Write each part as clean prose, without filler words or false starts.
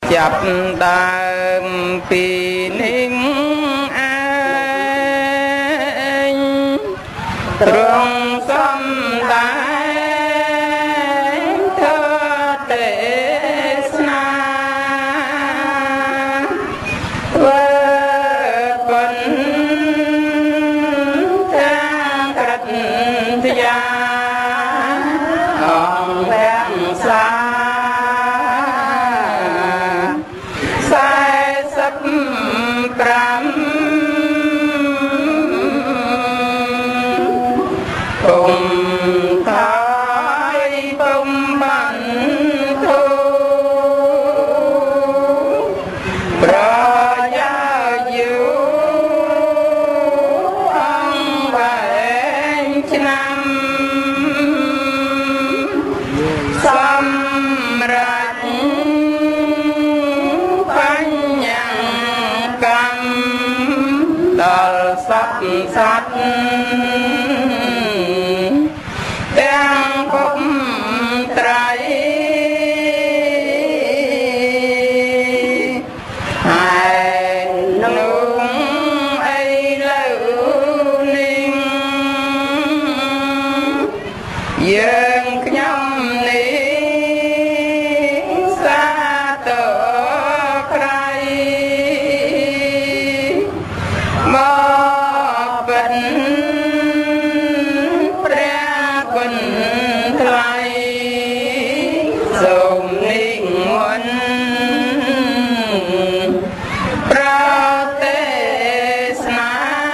จับดามปีนิ่งตรงสมได้เธอเตสนาเวปนทางกระทยาองแหลมสาสายสับปรำปุ่มไทยปุ่มบันทุประยาอยู่อังแหวนชนำสำรัจปัญญากรรมดลสัตสัตไตรให้นุ่งไอ้เล่านิ่งยังขยำนี้สาตัวใครมาเป็นพระคุณไทยสมนิ่งวันประเทศนา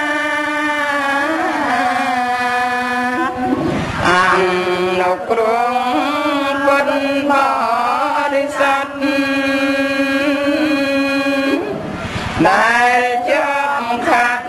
อันนกรงคนบริษัทได้จำขัด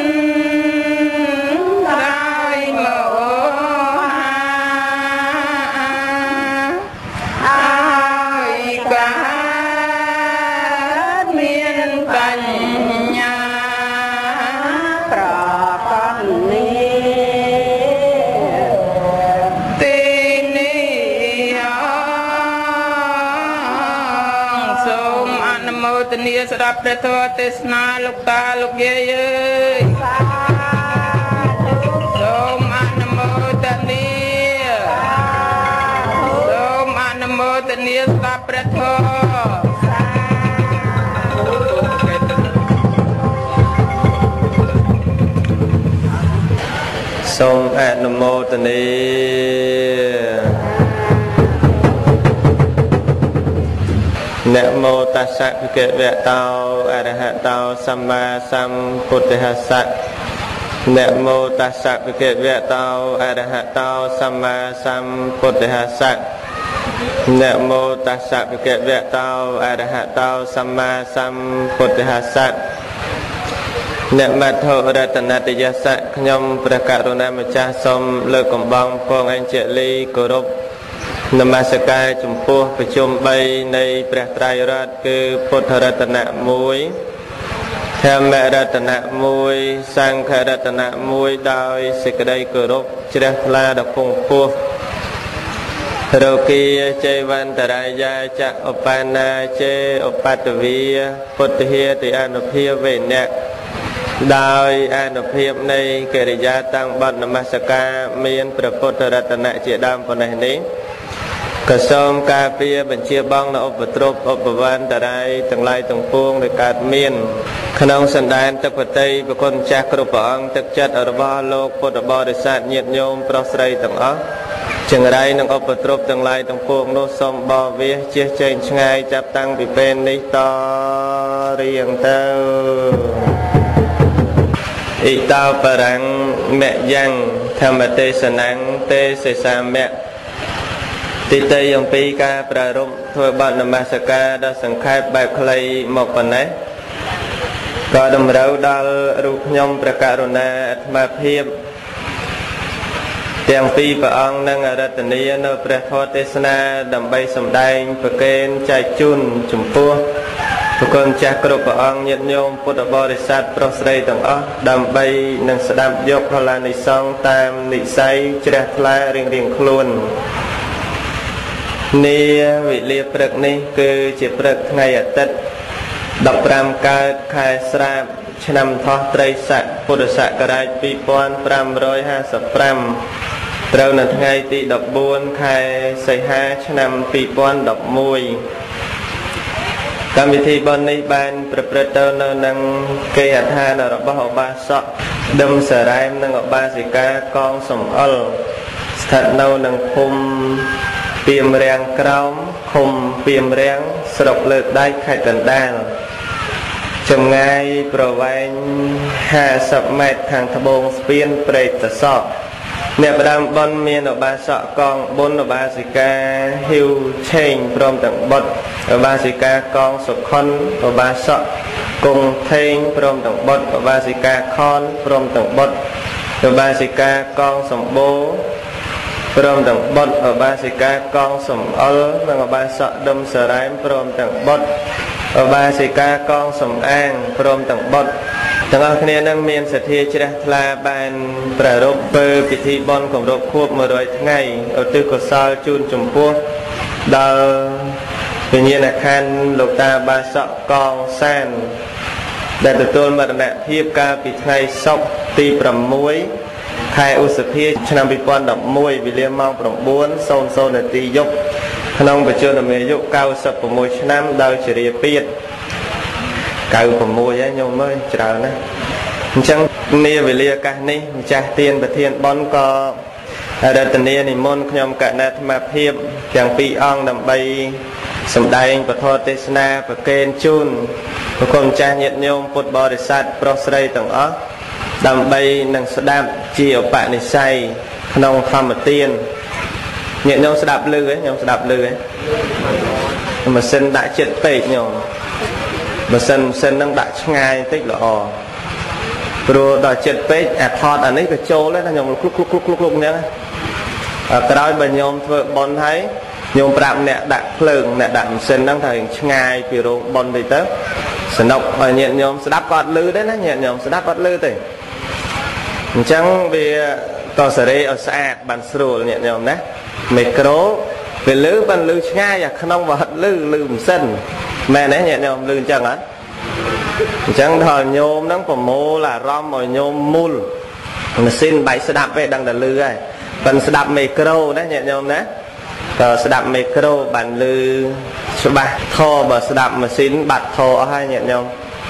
เนียสดับเดทวเทศนาลูกตาลูกเย่ยโสมอนโมตเนียโสมอนโมตเนียสดับเดทวโสมอนโมตเนียนะโมตัสสะภะคะวะโตอะระหะโตสัมมาสัมพุทธัสสะนะโมตัสสะภะคะวะโตอะระหะโตสัมมาสัมพุทธัสสะนะโมตัสสะภะคะวะโตอะระหะโตสัมมาสัมพุทธัสสะนะมัทโธรัตนตยัสสะខ្ញុំព្រះករុណាម្ចាស់សូមលើកកំបងពងអញ្ជលីគោរពនមស្ការចំពោះប្រជុំ3នៃព្រះត្រៃរតន៍គឺពុទ្ធរតនៈ1ធម្មរតនៈ1សង្ឃរតនៈ1ដោយសេចក្តីគោរពជ្រះថ្លាដល់ពងពោះរោគីចេវន្តរាយាចៈឧបានាចេឧបតវីពុទ្ធិតិអនុភាវេណៈដោយអនុភាពនៃកិរិយាតាំងបទនមស្ការមានព្រះពុទ្ធរតនៈជាដើមប៉ុណ្ណេះនេះក៏សូមការពារបញ្ជាបងនៅឧបទ្រពឧបវន្តរាយទាំងឡាយទាំងពួងដែលកើតមានក្នុងសន្តានទឹកបតីប្រគុណចាស់គ្រប់ព្រះអង្គទឹកចិត្តរបស់លោកពុទ្ធបរិស័ទញាតិញោមប្រុសស្រីទាំងអស់ចង្រៃនឹងឧបទ្រពទាំងឡាយទាំងពួងនោះសូមបោវាសជៀសចែងឆ្ងាយចាប់តាំងពីពេលនេះតរៀងទៅអ៊ីតោបរੰមយ៉ាងធម្មទេសនੰទេសសាមៈទីតីអំពីការប្រារព្ធធ្វើបទនមស្ការដល់សង្ខេបបែបខ្លីមកប៉ុណ្ណេះក៏តម្រូវដល់រូបខ្ញុំព្រះករុណាអាត្មាភាពទាំងពីរព្រះអង្គនិងអរតនីនៅព្រះធម៌ទេសនាដើម្បីសម្ដែងប្រកេនចែកជូនចំពោះប្រគុណចាស់គ្រប់ព្រះអង្គញាតិញោមពុទ្ធបរិស័ទប្រុសស្រីទាំងអស់ដើម្បីនឹងស្ដាប់យកផលានិសង្ឃតាមនិស័យជ្រះថ្លារៀងៗខ្លួន nia vị lia prực ní cứ chỉ prực ngày ở tết đọc ram ca khai srap năm thọ tây sạ bồ đề sạ cả đại pi pon pram rồi ha sập pram trâu là ngày tị đọc buôn khai xây ha năm pi pon đọc mùi cam vị thi bên này ban prật trâu nó năng cây hạt ha là đọc bao ba sọ đâm sờ rai năng ngọc ba sĩ ca con sầm ol thật nâu năng khum piềm rèn còng khum piềm rèn sọc lợt đai khai tận đan chầm ngay pro vanh hà sập mệt thằng thà bông spiên prey tờ sọ nẹp đam bon miên ở ba sọ con bốn ở ba sĩ ca hiu chain prom tận bột ở ba sĩ ca con sọc con ở ba sọ cùng thêm prom tận bột ở ba sĩ ca con prom tận bột ở ba sĩ ca con sầm bố prom tận bột ở ba sĩ ca con sầm ol ở ba sọ đâm sờ rai prom tận bột ở ba sĩ ca con sầm an prom tận bộtทั้งออกเนี่ยนั่งเมียนเสถียรชลาบานประรบเปิดพิธีบอลของรบควบมาโดยทั้งไงเอาตื้อกสาวจูนจุ่มพวกดาวเป็นยันคันลูกตาบาสะกองแซนได้ตัวต้นมาตั้งแต่เพียบกาปิดไงซอกตีปรำมวยใครอุสเพียชนะปิปอนดับมวยวิเลียมมองปรำบ้วนโซนโซนตียกขนมไปเจอในเมยุเก้าสับปมวยชนะดาวเฉลี่ยเปียดเก่าผมมวยโยมเมื่อเช้านะจังเนียวิเลียกันนี่จ่าเตียนประเทียนบอลก็ดัตเนียนิมนต์ขยมกันนาธมาเพียบอย่างปีอ่องดำใบสมได้ประทอเตสนาประเกณฑ์จุนประคมจ่าเนียโยมพุทธบริษัทโปรสไรต่างอ๋อดำใบนังสดับเจียวปะนิสัยขนมคำมาเตียนเนียโยมสดับลือโยมสดับลือมาเส้นได้เจ็ดเป็ดโยมmà sân đang đặt ngay tích là rồi đòi chết page thọt ở đây phải trâu lên là nhom lúc nhá cái đó bên nhom vợ bon thấy nhom bạm nè đặt phượng nè đặt sân đang thành ngay vì rồi bon thì tớ sân độc ở nhện nhom sẽ đáp quạt lư đấy nó nhện nhom sẽ đáp quạt lư thì chẳng vì tao sẽ đây ở xa bàn sưu nhện nhom đấy micro về lư bàn lư ngay à không vào lư sân mẹ nè nhẹ nhom lư chẳng á chẳng thờ nhôm nó còn mô là rom rồi nhôm mul mà xin bảy sẽ đạp về đang là lư ấy cần sẽ đạp micro đấy nhẹ nhom đấy sẽ đạp micro bàn lư số 3 thô và sẽ đạp mà xin bạt thô hai nhẹ nhom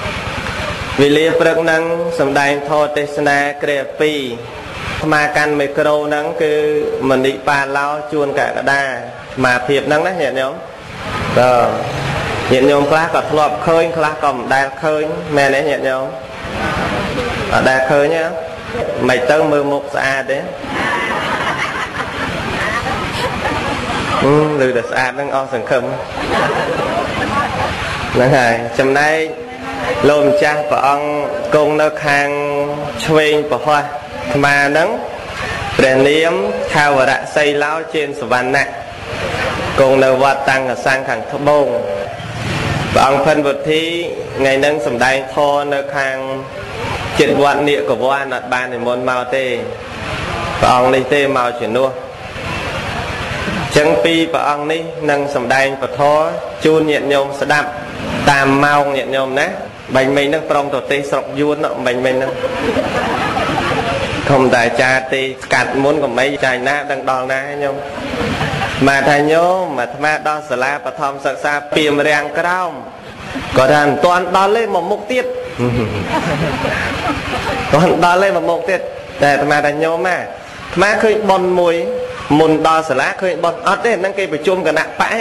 vì liệt bậc năng sầm đai thô tesna crepi mà can micro năng cứ mình đi pa lao chuồn cả đa mà thiệp năng đấy nhẹ nhom rồi nhẹ nhom class có thọp khơi class còn đa khơi mẹ đấy nhẹ nhom ở đa khơi nhá mày tới mưa một xa đấy lừa được xa đang o sừng khum năng hài trong đây lôm cha và ông cùng nó khang chuyên và hoa mà nắng bền liếm thao và đã xây lao trên savannah cùng nó vọt tăng ở sang thằng thấp bông và ông phân vật thi ngày nâng sầm đai thô nơi khang chuyện vạn địa của vua an đặt ban thì môn màu tê và ông đi tê màu chuyển nua chẳng pi và ông đi nâng sầm đai và thô chun nhện nhôm sẽ đạp tam màu nhện nhôm nè bánh mình nâng prong tổ tê sọc vuông nọ bánh mình nâng không đại cha tê cắt muốn của mấy trai na đang đòn na nhôm mà thầy nhớ mà thà đo sờ la và thom sờ sa piềm rèn cái đâu có đàn toàn đo lên một mục tiết toàn đo lên một mục tiết để mà thầy nhớ mà khơi bon mùi mùn đo sờ lá khơi bon ở đây năng cây phải chôm cả nặng bã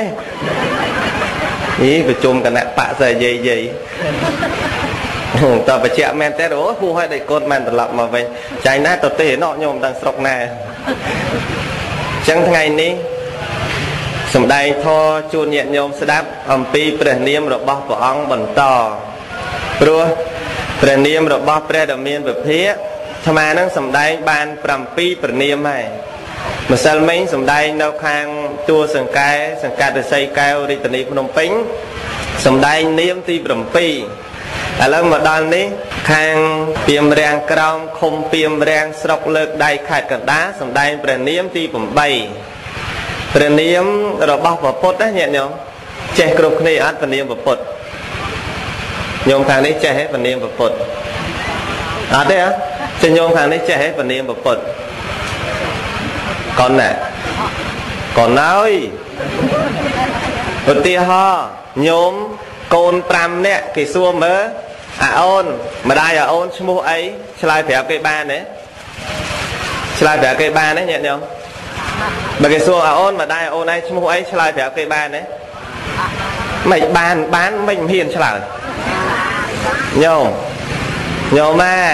ý phải chôm cả nặng bã giờ gì tao phải chẹo men té đó phu hai đại côn men lặp mà về trái nát tao tê nọ nhôm đang sọc này chẳng ngày ní sầm đai thô chuồn nhẹ nhôm sẽ đáp pi pre niêm rồi bao của ông bẩn to rồi pre niêm rồi bao pre đầm miên về phía tham gia năng sầm đai ban pi pre niêm này mà sao mấy sầm đai đâu khang tua sừng cài để xây cao đi từ đi phnom penh sầm đai niêm ti pi là mà đòn đi khang piềm rèn còng không piềm rèn sọc lợt đai khát cẩn đá sầm đai pre niêm ti bay ព្រះនាមរបស់ព្រះពុទ្ធណាញាតិញោមចេះគ្រប់គ្នាអត់ព្រះនាមព្រះពុទ្ធញោមខាងនេះចេះហ៎ព្រះនាមព្រះពុទ្ធអត់ទេហ៎ចេះញោមខាងនេះចេះហ៎ព្រះនាមព្រះពុទ្ធកូនណាកូនអើយឧទាហរណ៍ញោមកូន5នាក់គេសួរមើលអាអូនម្ដាយអាអូនឈ្មោះអីឆ្លើយប្រាប់គេបានទេឆ្លើយប្រាប់គេបានទេញាតិញោមបើគេសួរអាអូនម្ដាយអាអូនឯងឈ្មោះអីឆ្លើយប្រាប់គេបានទេមិនបានមិនហ៊ានឆ្លើយញោមម៉ែ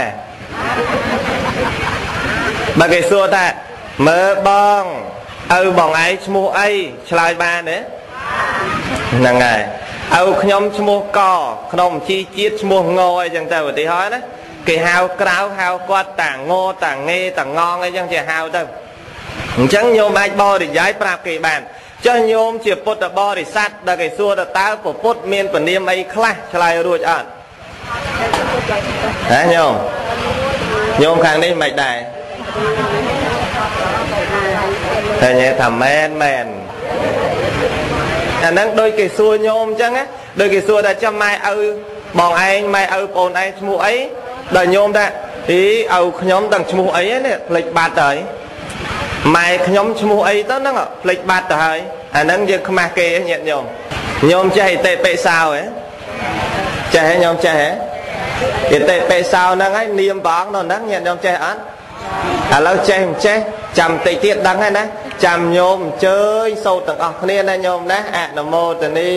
បើគេសួរថាមើលបងឪបងឯងឈ្មោះអីឆ្លើយបានទេហ្នឹងហើយឪខ្ញុំឈ្មោះកក្នុងជីជាតិឈ្មោះងអីចឹងទៅឧទាហរណ៍ណាគេហៅក្រៅហៅគាត់តាងតាងេតាងងអីចឹងជាហៅទៅអញ្ចឹងញោមអាចបរិយាយប្រាប់គេបានចុះញោមជាពុទ្ធបរិស័ទដែលគេសួរតើពុទ្ធមានពនាមអីខ្លះឆ្លើយរួចអត់ហ៎ញោមខាងនេះមិនដែរតែញ៉ែថាមែនអាហ្នឹងដូចគេសួរញោមអញ្ចឹងណាដូចគេសួរថាចាំម៉ែឪបងឯងម៉ែឪប្អូនឯងឈ្មោះអីដល់ញោមថាទីឪខ្ញុំដឹងឈ្មោះអីនេះភ្លេចបាត់ទៅហើយម៉ែខ្ញុំឈ្មោះអីទៅហ្នឹងភ្លេចបាត់ទៅហើយអាហ្នឹងយើងខ្មាស់គេញាតិញោមចេះអតិបិសោហ៎ចេះហ៎ញោមចេះហ៎អតិបិសោហ្នឹងហើយនាមព្រះអង្គនៅហ្នឹងញាតិញោមចេះអត់ឥឡូវចេះមិនចេះចាំតិចទៀតដឹងហើយណាចាំញោមអញ្ជើញសូត្រទាំងអស់គ្នាណាញោមណាអនុមោទនា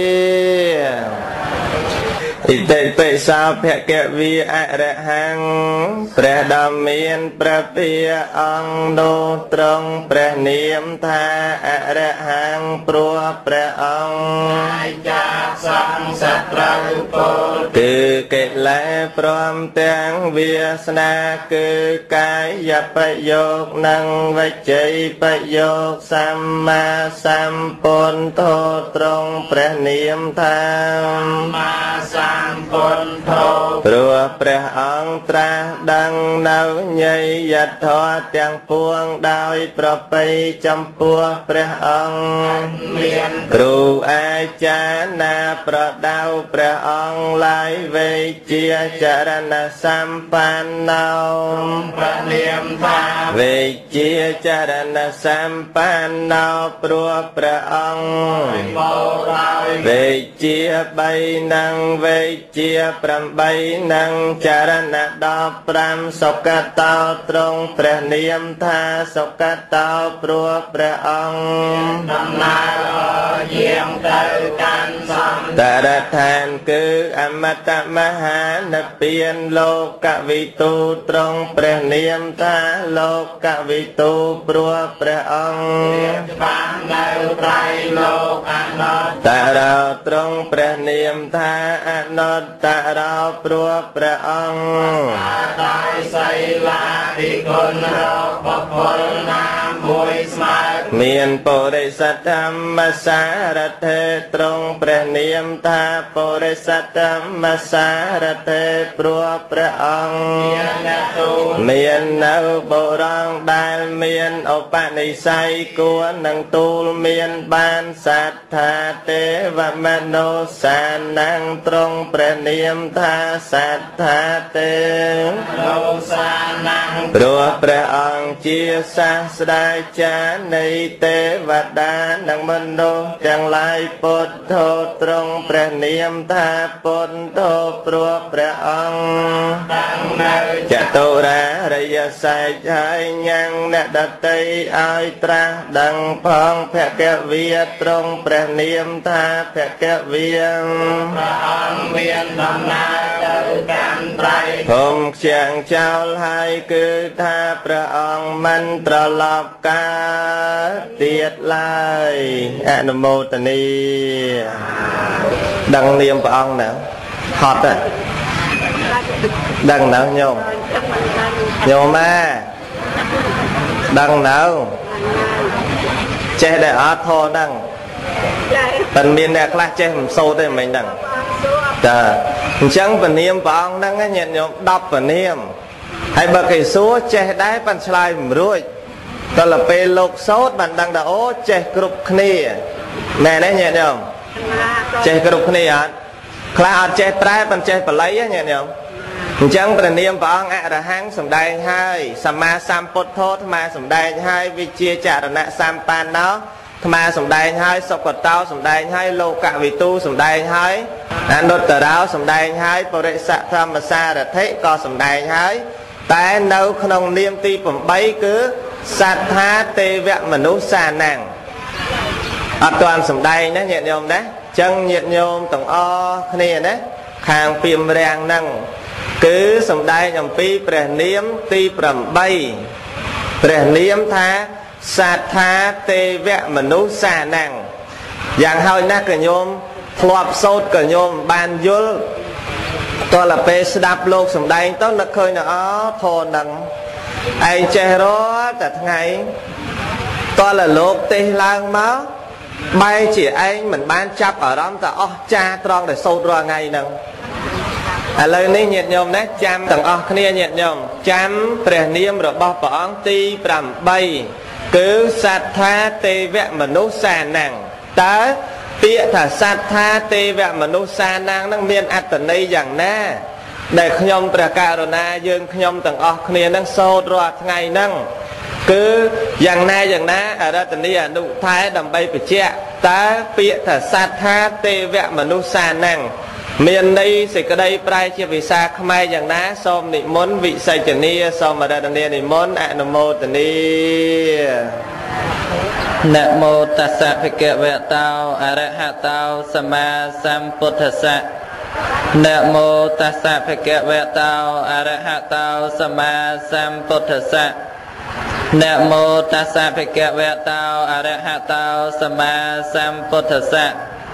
អតិបិសោភគវីអរហង្គព្រះដ៏មានព្រះពាអង្គនោះត្រង់ព្រះនាមថាអរហង្គព្រោះព្រះអង្គអាចាសង្សត្រូវពលគឺកិលេសព្រមទាំងវាសនាគឺកាយប្រយោគនិងវិជ្ជាប្រយោគសម្មាសម្ពុទ្ធត្រង់ព្រះនាមថាសម្មាសម្ពុទ្ធព្រោះព្រះអង្គត្រាស់ដឹងនៅញយធម៌ទាំងពួងដោយប្រពៃចំពោះព្រះអង្គមានគ្រូអាចារ្យណាប្រដៅព្រះអង្គឡាយវេជាចរណសម្បណ្ណោព្រះនាមថាវេជាចរណសម្បណ្ណោព្រោះព្រះអង្គវេជា3និងវេជា8និងចរណ15សុគតោត្រង់ព្រះនាមថាសុគតោព្រោះព្រះអង្គដំណើរយាងទៅកាន់សន្តរឋានគឺអមតមហានិព្វានលោកវិទូត្រង់ព្រះនាមថាលោកវិទូព្រោះព្រះអង្គច្បាស់នៅត្រៃលោកអនុត្តរត្រង់ព្រះនាមថាអនុត្តរព្រោះព្រះអង្គដោយសីលារិគុណរកបុគ្គលណាមួយស្មើមានបរិសទ្ធធម្មសារថេត្រង់ព្រះនាមថាបរិសទ្ធធម្មសារថេព្រោះព្រះអង្គមាននៅបុរងដែលមានឧបនិស្ស័យគួរនឹងទូលមានបានសត្ថាទេវមនុស្សសានំត្រង់ព្រះនាមថាសត្ថាទេលោកសានំព្រោះព្រះអង្គជាសាស្តាចារ្យនៃទេវតានិងមនុស្សទាំងឡាយពុទ្ធោត្រង់ព្រះនាមថាពុទ្ធោព្រោះព្រះអង្គតាំងនៅចតុរារិយសេចហើយញ៉ាំងអ្នកដតីឲ្យត្រាស់ដឹងផងភគវាត្រង់ព្រះនាមថាភគវាព្រះអង្គមានដំណើរទៅកាន់ត្រៃភូមិខ្ជាងចោលហើយគឺថាព្រះអង្គមិនត្រឡប់កើតទៀតឡើយអនុមោទនីដឹងនាមព្រះអង្គណាហត់ទេដឹងណាញោមម៉ែដឹងណាចេះតែអត់ធរដឹងតែមានអ្នកខ្លះចេះមិនសូត្រទេមិនដឹងចាអញ្ចឹងពនាមព្រះអង្គហ្នឹងញាតិញោម10ពនាមហើយបើគេសួរចេះដែរប៉ាន់ឆ្លើយមិនរួចตละเปโลกโซดบันดังดาโอเจกรุบคณีแม่เนี่ยเนี่ยเดียวเจกรุบคณีอ่ะคลาดเจแปรเป็นเจปลายเนี่ยเดียวจังประเนียมปองอะระหังสมได้ให้สัมมาสัมพุทโธธรรมาสมได้ให้วิเชียจารณะสัมปันเนาะธรรมาสมได้ให้สกตเต้าสมได้ให้โลกวิตูสมได้ให้อนุตตราวสมได้ให้ปริสัทธรรมสารถิก็สมได้ให้แต่ในขนมเนียมตีผมใบคือสัทธาเทวมนุษย์สานังอัตวันสมได้นะnhiệtโยมนะจังnhiệtโยมต้องอ้อเนี่ยนะขางเปียมแรงนั่งคือสมได้ยำปีเปรเนียมตีปรำใบเปรเนียมท้าสัทธาเทวมนุษย์สานังอย่างเฮานักกโยมพลอบโซดกโยมบานยุลตัวละเปสดับโลกสมได้ต้องนักเคยนะอ๋อโทนังไอเจโร่แต่ไงตัวละโลกตีลางม้าใบchỉ anh mình ban chấp ở đó ta cha tròn để sâu ra ngay nè lời này nhiệt nhôm đấy chăm tầng kia nhiệt nhôm chăm bề niêm rồi bao bỏng ti bầm bay cứ sát tha tê vẹn mà nô xa nàng ta tía thả sát tha tê vẹn mà nô xa nàng năng miên ắt tận đây rằng na để nhôm bề cà rồi na dương nhôm tầng kia năng sâu ra ngay năng cứอย่างna ở đây tình đi à nụ thái đầm bay bị che ta bịa thả sát tha tê vẹn mà nô xa nàng miền đây sẽ có đây prai chia vì xa khmaiอย่างna xóm nị môn vị say chân ni xóm ở đây tình đi nị môn nam mô tình đi nam mô tassa bhagavata tao arahato samma sambuddhassa nam mô tassa bhagavata tao arahato samma sambuddhassa nam mô tassa bhagavata tao arahato samma sambuddhassa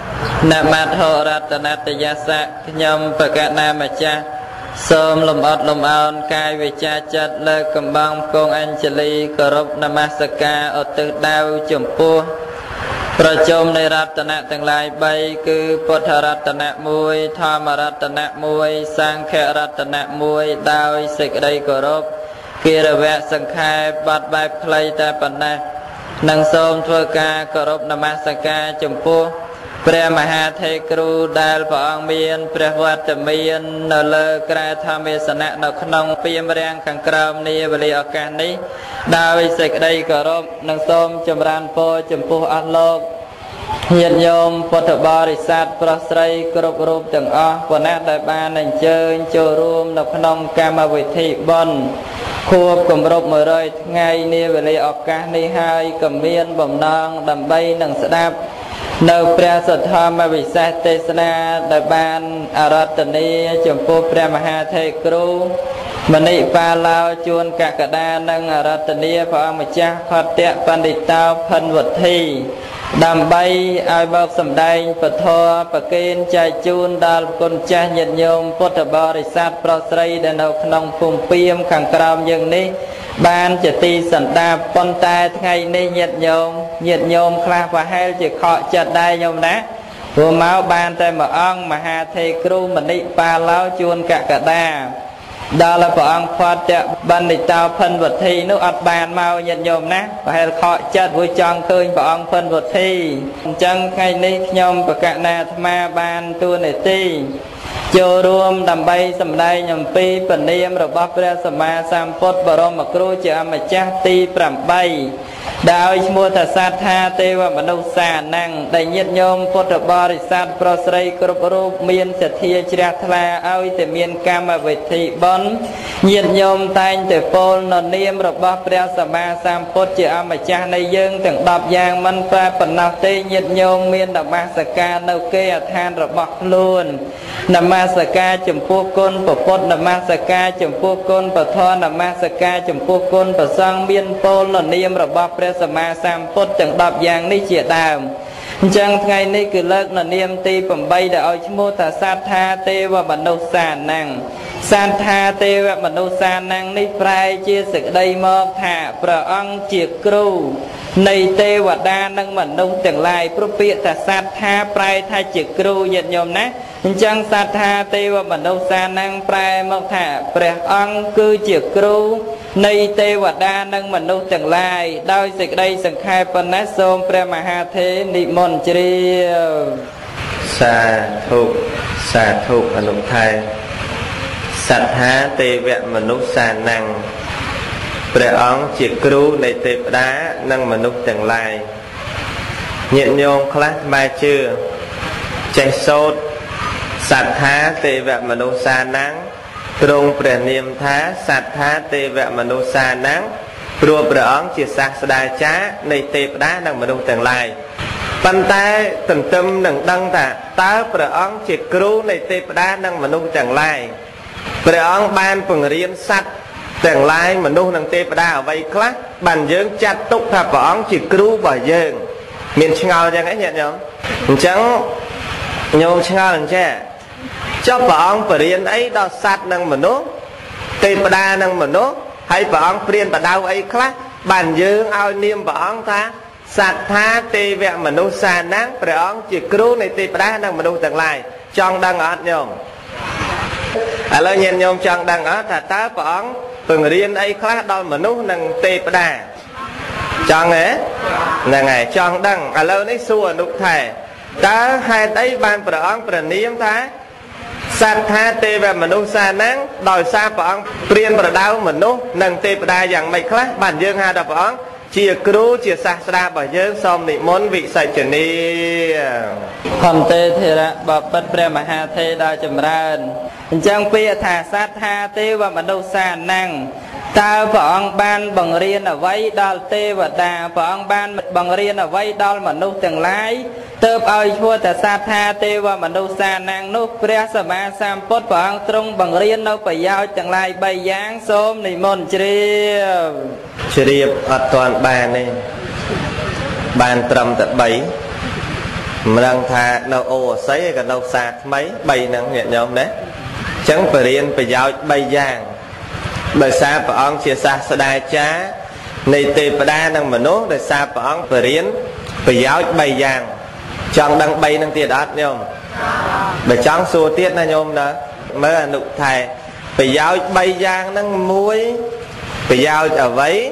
nam mô rattanatayassa nhâm bậc nam cha sôm lùm ớt lùm ơn cai về cha chất lơ cầm băng con anh chali cờ rốc namasaka ở từ đau chùm puaประจมในรัตนะทั้งหลายใบคือพุทธรัตนะมวยธรรมรัตนะมวยสังฆรัตนะมวยดาวสิกได้กรบกิรเวสังขารบัดใบเพลย์แต่ปัญญานังโสมทวกากรบนมัสการจมพูพระมหาเทกรูได้พระองค์มีนพระวัตมีนนเลกระทำเวสนะนขนงเปียมแรงขังกรามนี้บริอาการนี้ดาวสิกได้กรบนังโสมจมรานโพจมพูอัลโลกnhiệt nhômพุทธบริษัทประสริกรบรูปจังอ้อปนัดได้บานในเจอโจรวมนขนมกรรมวิธีบนควบกลมรบมือเลยไงนี่เวลาออกการในหายกับเมียนบ่มนองดำใบหนังสดับในพระสัทธรรมวิสัยเทศนาได้บานอารัตนีจมพูพระมหาเทกรูมณีปาลาวจวนกะกะดานังอารัตนีพระอมจ้าขอเตะปันดิตาพันวัตถีดำใบเอาบอกสำได้ปะทอปะเกณฑ์ใจจูนดาลกลใจหยัดโยมพุทธบริษัทปรสไรเดินเอาขนมปุ่มเปียมขังกรามอย่างนี้บ้านจะตีสันดาปนตายไงในหยัดโยมคลาพะให้จะเคาะจัดได้โยมนะหัวเมาบ้านแต่มาอ้องมหาเทกรูมณีปาเล้าจวนกะกะดาดาลพระองค์พอจะบันดิตาพันวัตถีนุอัดบานมาหยัดโยมนะไปให้เคาะจัดวิจารณ์คืนพระองค์พันวัตถีจังไงนี้ยมประกาศนาธรรมาบานตัวในตีโจรวมดำใบสำได้ยมปีปนิยมระบบพระสมมาสามพจน์บรมครูเจ้ามาจ้าตีปรำใบดาวชมัวทัศธาเทวมนุษย์สานังได้ยิดโยมพุทธบริษัทปรสไรกรุบรูปเมียนเสถียรจราทลาเอาแต่เมียนกรรมวิธีบนยิดโยมตายแต่โปลนเนียมระบบพระสมมาสามพจน์เจ้ามาจ้าในยืงถึงดับยางมันปลาปนาวเตยิดโยมเมียนดมาสการนเกยทานระบบล้วนนมาสการจมพูกลปปดนมาสการจมพูกลปทอนมาสการจมพูกลปสังเมียนโปลนเนียมระบบพระสมมาสามพจน์จังดับยางนี้เจียดาวจังไงนี่คือเลิกนเนียมตีผมใบได้เอาชโมตาสัทธาเทวมนุษย์สานังสัทธาเทวมนุษย์สานังนี่ปลายเจียสึกได้มอบถาพระองค์เจียกรูในเทวดานังมนุษย์จังลายพระเปียตาสัทธาปลายทายเจียกรูยันยมนะจังสัทธาเทวมนุษย์สานังปลายมอบถาพระองค์คือเจียกรูនៃទេវតានិងមនុស្សទាំងឡាយដោយសេចក្តីសង្ខេបប៉ុណ្ណេះសូមព្រះមហាថេរនិមន្តជ្រាបសាធុអនុថែសត្ថាទេវមនុស្សសាណੰព្រះអង្គជាគ្រូនៃទេវតានិងមនុស្សទាំងឡាយញាតិញោមខ្លះបែរជឿចេះសូត្រសត្ថាទេវមនុស្សសាណੰទ្រង់ព្រះនាមថាសត្ថាទេវមនុស្សសាណੰព្រោះព្រះអង្គជាសាស្ត្រាចារ្យនៃទេវតានិងមនុស្សទាំងឡាយប៉ុន្តែទន្ទឹមនឹងដឹងថាតើព្រះអង្គជាគ្រូនៃទេវតានិងមនុស្សទាំងឡាយព្រះអង្គបានបង្រៀនសត្វទាំងឡាយមនុស្សនិងទេវតាអ្វីខ្លះបានយើងចាត់ទុកថាព្រះអង្គជាគ្រូរបស់យើងមានឆ្ងល់ចឹងឯងញាតិញោមអញ្ចឹងញោមឆ្ងល់អញ្ចឹងចុះព្រះអង្គបរៀនអីដល់សត្វនិងមនុស្សទេវតានិងមនុស្សហើយព្រះអង្គព្រានបដៅអីខ្លះបានយើងឲ្យនាមព្រះអង្គថាសត្ថាទេវមនុស្សសាណੰព្រះអង្គជាគ្រូនៃទេវតានិងមនុស្សទាំងឡាយចង់ដឹងអត់ញោមឥឡូវញាតិញោមចង់ដឹងអត់ថាតើព្រះអង្គបង្រៀនអីខ្លះដល់មនុស្សនិងទេវតាចង់ទេហ្នឹងហើយចង់ដឹងឥឡូវនេះសួរអនុថែតើហេតុអីបានព្រះអង្គព្រះនាមថាសត្ថាទេវមនុស្សសាណੰដោយសារព្រះអង្គព្រានប្រដៅមនុស្សនិងទេវតាយ៉ាងម៉េចខ្លះបានយើងហៅថាព្រះអង្គជាគ្រូជាសាស្ត្រារបស់យើងសូមនិមន្តវិសិជ្ជនីខន្ទេធរៈបបិទ្ធព្រះមហាថេរដ៏ចម្រើនអញ្ចឹងពាក្យថាសត្ថាទេវមនុស្សសាណੰតើព្រះអង្គបានបង្រៀនអ្វីដល់ទេវតាព្រះអង្គបានបង្រៀនអ្វីដល់មនុស្សទាំងឡាយទើបឲ្យឈ្មោះថាសត្ថាទេវមនុស្សសាណੰនោះព្រះសម្មាសម្ពុទ្ធព្រះអង្គទ្រង់បង្រៀននៅប្រយោជន៍ទាំងឡាយ3យ៉ាងសូមនិមន្តជ្រាបអត់ទាន់បានទេបានត្រឹមតែ3មិនដឹងថានៅអូអស័យក៏នៅផ្សារថ្មី3ហ្នឹងញាតិញោមណាអញ្ចឹងបរៀនប្រយោជន៍3យ៉ាងដោយសារព្រះអង្គជាសាស្ត្រាចារ្យនៃទេវតានិងមនុស្សដោយសារព្រះអង្គបរៀនប្រយោជន៍3យ៉ាងចង់ដឹង3ហ្នឹងទៀតអត់ញោមបើចង់សួរទៀតណាញោមណាមើលអនុថែប្រយោជន៍3យ៉ាងហ្នឹង1ប្រយោជន៍អ្វី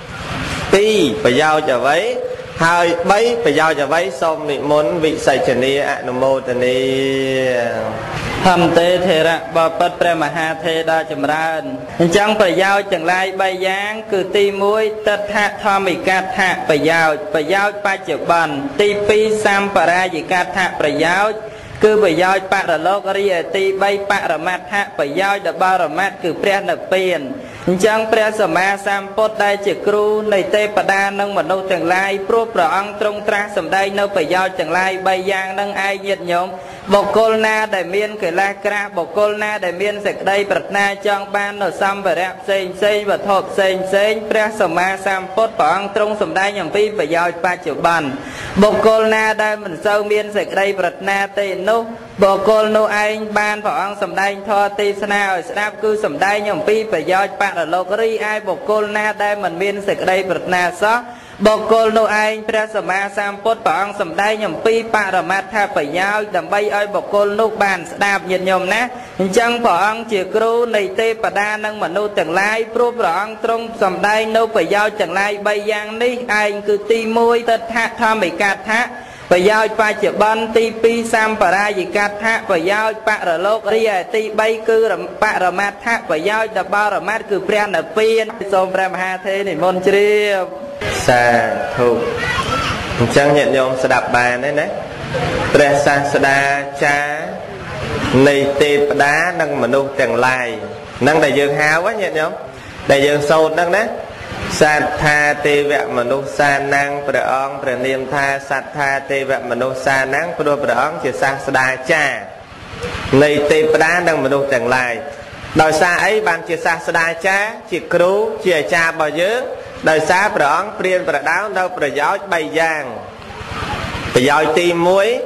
2ប្រយោជន៍អ្វីហើយ3ប្រយោជន៍អ្វីសូមនិមន្តវិសិជ្ជនីអនុមោទនីហន្ទេធរៈបបិទ្ធព្រះមហាថេរដ៏ចម្រើនអញ្ចឹងប្រយោជន៍ទាំងឡាយ3យ៉ាងគឺទី1តថធម្មិកថប្រយោជន៍បច្ចុប្បន្នទី2សម្បរាយិកថប្រយោជន៍គឺប្រយោជន៍បរលោករីឯទី3បរមត្ថប្រយោជន៍ដល់បរមត្ថគឺព្រះនិព្វានអញ្ចឹងព្រះសម្មាសម្ពុទ្ធដែលជាគ្រូនៃទេវតានិងមនុស្សទាំងឡាយព្រោះព្រះអង្គទ្រង់ត្រាស់សម្ដែងនៅប្រយោជន៍ទាំងឡាយ3យ៉ាងនឹងឯងញាតិញោមបុគ្គលណាដែលមានកិលេសក្រាស់បុគ្គលណាដែលមានសេចក្តីប្រាថ្នាចង់បាននៅសម្ភារៈផ្សេងវត្ថុផ្សេងព្រះសម្មាសម្ពុទ្ធព្រះអង្គទ្រង់សម្ដែងអំពីប្រយោជន៍បច្ចុប្បន្នបុគ្គលណាដែលមិនសូវមានសេចក្តីប្រាថ្នាទេនោះបុគ្គលនោះឯងបានព្រះអង្គសម្ដែងធម៌ទេសនាឲ្យស្ដាប់គឺសម្ដែងអំពីប្រយោជន៍បរលោករីឯបុគ្គលណាដែលមិនមានសេចក្តីប្រាថ្នាសោះបុគ្គលនោះឯងព្រះសម្មាសម្ពុទ្ធព្រះអង្គសម្ដែងអំពីបរមត្ថប្រយោជន៍ដើម្បីឲ្យបុគ្គលនោះបានស្ដាប់ញាតិញោមណាអញ្ចឹងព្រះអង្គជាគ្រូនៃទេវតានិងមនុស្សទាំងឡាយព្រោះព្រះអង្គទ្រង់សម្ដែងនៅប្រយោជន៍ទាំងឡាយ3យ៉ាងនេះឯងគឺទី1តថធម្មិកថប្រយោជន៍បច្ចុប្បន្នទី2សម្បរាយិកថប្រយោជន៍បរលោករីឯទី3គឺបរមត្ថប្រយោជន៍ដល់បរមត្ថគឺព្រះនិព្វានសូមព្រះមហាថេរនិមន្តជ្រាបសាធុអញ្ចឹងញាតិញោមស្ដាប់បានទេណាព្រះសាស្តាចារ្យនៃទេវតានិងមនុស្សទាំងឡាយហ្នឹងដែលយើងហៅញាតិញោមដែលយើងសូត្រហ្នឹងណាសត្ថាទេវមនុស្សសាណੰព្រះអង្គព្រះនាមថាសត្ថាទេវមនុស្សសាណੰព្រោះព្រះអង្គជាសាស្ត្រាចារ្យនៃទេវតានិងមនុស្សទាំងឡាយដោយសារអីបានជាសាស្ត្រាចារ្យជាគ្រូជាអាចារ្យរបស់យើងដោយសារព្រះអង្គព្រានប្រដៅនៅប្រយោជន៍3យ៉ាងប្រយោជន៍ទី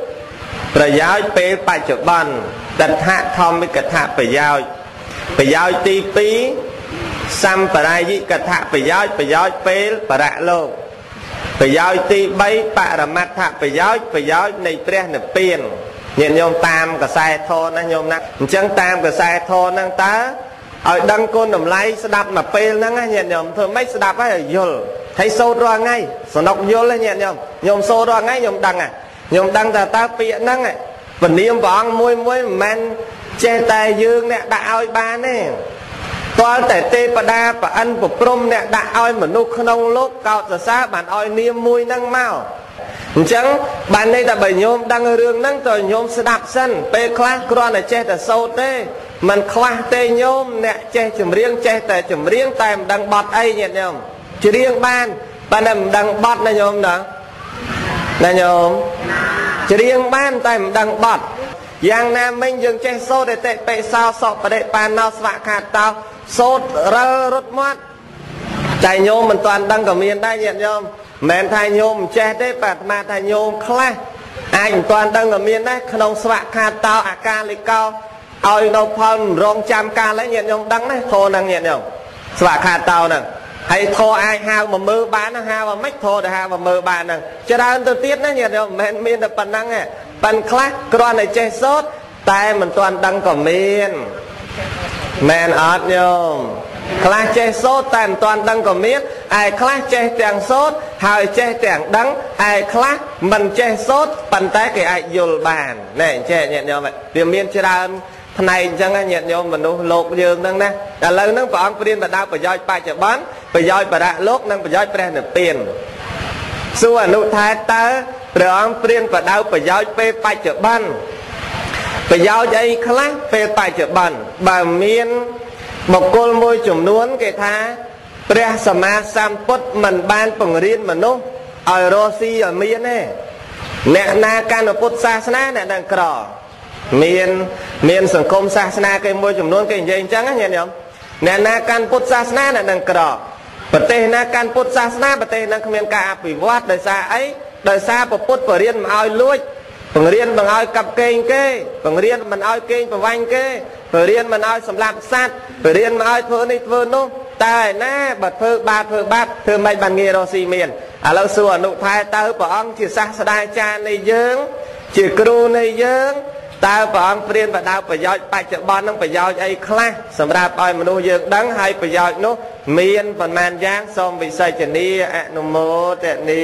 1ប្រយោជន៍ពេលបច្ចុប្បន្នតថធម្មិកថប្រយោជន៍ទី2សម្បរាយិកថប្រយោជន៍ពេលបរលោកប្រយោជន៍ទី3បរមត្ថប្រយោជន៍នៃព្រះនិព្វានញាតិញោមតាមកសែធរណាញោមណាអញ្ចឹងតាមកសែធរហ្នឹងតើឲ្យដឹងគុណតម្លៃស្ដាប់មកពេលហ្នឹងញាតិញោមធ្វើម៉េចស្ដាប់ហើយយល់ហើយសូត្ររាល់ថ្ងៃសំណុកយល់ញាតិញោមញោមសូត្ររាល់ថ្ងៃញោមដឹងញោមដឹងថាតើពាក្យហ្នឹងពនាមព្រះអង្គមួយមិនមែនចេះតែយើងអ្នកដាក់ឲ្យបានទេទាល់តែទេវតាប្រអិនប្រព្រំអ្នកដាក់ឲ្យមនុស្សក្នុងលោកកោតសរសើរបានឲ្យនាមមួយហ្នឹងមកអញ្ចឹងបានន័យថាបើញោមដឹងរឿងហ្នឹងតើញោមស្ដាប់សិនពេលខ្លះគ្រាន់តែចេះតែសូត្រទេมันខ្វះទេញោមអ្នកចេះចម្រៀងចេះតែចម្រៀងតែមិនដឹងបទអីញាតិញោមច្រៀងបានតែមិនដឹងបទណាញោមណាញោមច្រៀងបានតែមិនដឹងបទយ៉ាងណាមិញយើងចេះសូត្រតែបេសោសបដិបាណោស្វខាតោសូត្ររិលរត់មាត់តែញោមមិនទាន់ដឹងក៏មានដែរញាតិញោមមិនថាញោមមិនចេះទេបាទអាត្មាថាញោមខ្លះអាចមិនទាន់ដឹងក៏មានដែរក្នុងស្វខាតោអាកាលិកោឲ្យនៅផលរងចាំកាលហើយញាតិញោមដឹងណាធរហ្នឹងញាតិញោមស្វខាតោហ្នឹងហើយធរអាចហៅមកមើលបានហៅមកមិនធរទៅហៅមកមើលបានហ្នឹងច្រើនទៅទៀតណាញាតិញោមមិនមានតែប៉ុណ្្នឹងទេប៉ិនខ្លះគ្រាន់តែចេះសូត្រតែមិនទាន់ដឹងក៏មានមែនអត់ញោមខ្លះចេះសូត្រតែមិនទាន់ដឹងក៏មានឯខ្លះចេះទាំងសូត្រហើយចេះទាំងដឹងឯខ្លះមិនចេះសូត្រប៉ុន្តែគេអាចយល់បានណែចេះញាតិញោមវាមានច្រើនផ្នែកអញ្ចឹងញាតិញោមមនុស្សលោកយើងហ្នឹងណាឥឡូវហ្នឹងព្រះអង្គព្រានបដៅប្រយោជន៍បច្ចុប្បន្នប្រយោជន៍បរៈលោកនិងប្រយោជន៍ព្រះនិព្វានសួរអនុថែតើព្រះអង្គព្រានបដៅប្រយោជន៍ពេលបច្ចុប្បន្នប្រយោជន៍អីខ្លះពេលបច្ចុប្បន្នបើមានបុគ្គលមួយចំនួនគេថាព្រះសម្មាសម្ពុទ្ធមិនបានបង្រៀនមនុស្សឲ្យរស់ស៊ីឲ្យមានទេអ្នកណាកាន់ពុទ្ធសាសនាអ្នកនឹងក្រមានសង្គមសាសនាគេមួយចំនួនគេនិយាយអញ្ចឹងញាតិញោមអ្នកណាកាន់ពុទ្ធសាសនាអ្នកនឹងក្រប្រទេសណាកាន់ពុទ្ធសាសនាប្រទេសនឹងគ្មានការអភិវឌ្ឍដោយសារអីដោយសារពុទ្ធបរិញ្ញាមិនឲ្យលួចបង្រៀនមិនឲ្យកັບកេងគេបង្រៀនមិនឲ្យកេងប្រវាញ់គេបង្រៀនមិនឲ្យសម្លាប់សត្វបង្រៀនមិនឲ្យធ្វើនេះធ្វើនោះតែឯណាបើធ្វើបាបធ្វើមិនបានងាយរស់ស៊ីមានឥឡូវសួរអនុថែតើព្រះអង្គជាសាស្ត្រាចារ្យនៃយើងជាគ្រូនៃយើងតើព្រះអង្គព្រានបដៅប្រយោជន៍បច្ចុប្បន្ននឹងប្រយោជន៍អីខ្លះសម្រាប់ឲ្យមនុស្សយើងដឹងហើយប្រយោជន៍នោះមានប៉ុន្មានយ៉ាងសូមវិសេចនីអនុមោទនី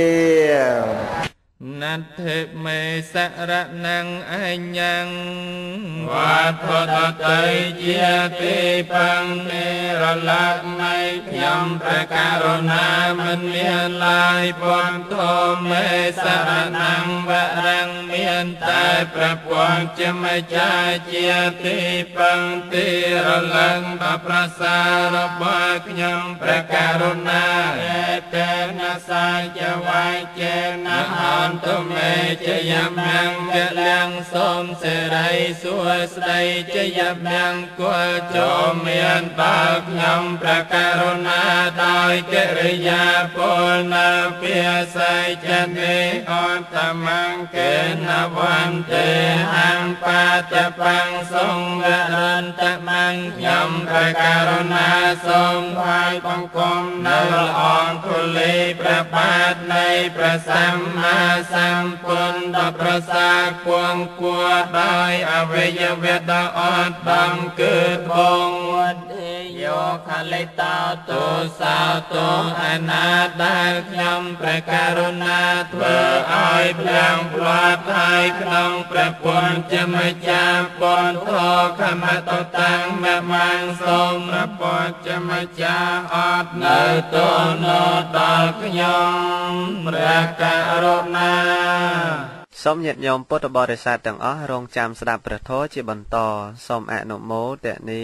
ណដ្ឋិមេសរណង្អញ្ញងវត្ថុតតៃជាទីពឹងនិរលក្ខនៃខ្ញុំព្រះករុណាមិនមានឡើយពុទ្ធមេសរណង្វរង្សមានតែព្រះពុទ្ធជាម្ចាស់ជាទីពឹងទីរលឹងដល់ប្រសារបស់ខ្ញុំព្រះករុណាតេនសាចវាយចេណអន្តមេជយមង្គលាំងសូមសេរីសួស្តីជយមង្គលចូលមានដល់ខ្ញុំព្រះករុណាដោយកិរិយាពលនៅពាស័យចនេអន្តមង្គេនវន្ទេហំបាតបង្សង្វរន្តមង្គខ្ញុំព្រះករុណាសូមថ្វាយបង្គំនៅល្អធូលីព្រះបាទនៃព្រះសម្មាសម្ពុទ្ធដល់ប្រសាគួងគួរដោយអវយវៈដ៏អត់ដំគឺបងយោខលិតោទោសោទោអនាដែលខ្ញុំព្រះករុណាធ្វើឲ្យភ្លាំងផ្លាត់ហើយក្នុងព្រះពុទ្ធជាម្ចាស់ពុទ្ធខមតតាំងមមាំងសូមព្រះពុទ្ធជាម្ចាស់អត់នៅទោណដល់ខ្ញុំព្រះករុណាសូមញាតិញោមពុទ្ធបរិស័ទទាំងអស់រងចាំស្ដាប់ព្រះធម៌ជាបន្តសូមអនុមោទនា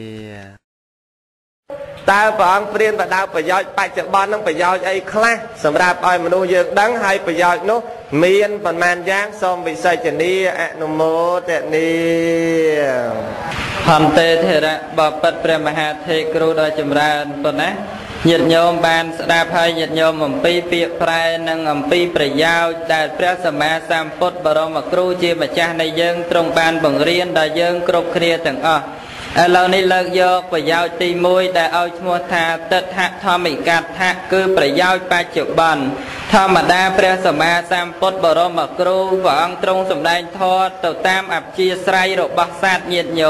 តើព្រះអង្គព្រានបដៅប្រយោជន៍បច្ចុប្បន្ននឹងប្រយោជន៍អីខ្លះសម្រាប់ឲ្យមនុស្សយើងដឹងហើយប្រយោជន៍នោះមានប៉ុន្មានយ៉ាងសូមវិសេចនីអនុមោទនាហន្តេធរៈបបិទ្ធព្រះមហាថេរគ្រូដ៏ចម្រើនប៉ុណ្ណាញាតិញោមបានស្ដាប់ហើយញាតិញោមអំពីពាក្យប្រែនិងអំពីប្រយោជន៍ដែលព្រះសម្មាសម្ពុទ្ធបរមគ្រូជាម្ចាស់នៃយើងទ្រង់បានបង្រៀនដល់យើងគ្រប់គ្នាទាំងអស់ឥឡូវនេះលើកយកប្រយោជន៍ទី1ដែលឲ្យឈ្មោះថាទិដ្ឋធម្មិកថា គឺប្រយោជន៍បច្ចុប្បន្នធម្មតាព្រះសម្មាសម្ពុទ្ធបរមគ្រូព្រះអង្គទ្រង់សម្ដែងធម៌ទៅតាមអព្យាស្រ័យរបស់សាស្ត្រញាតិញោម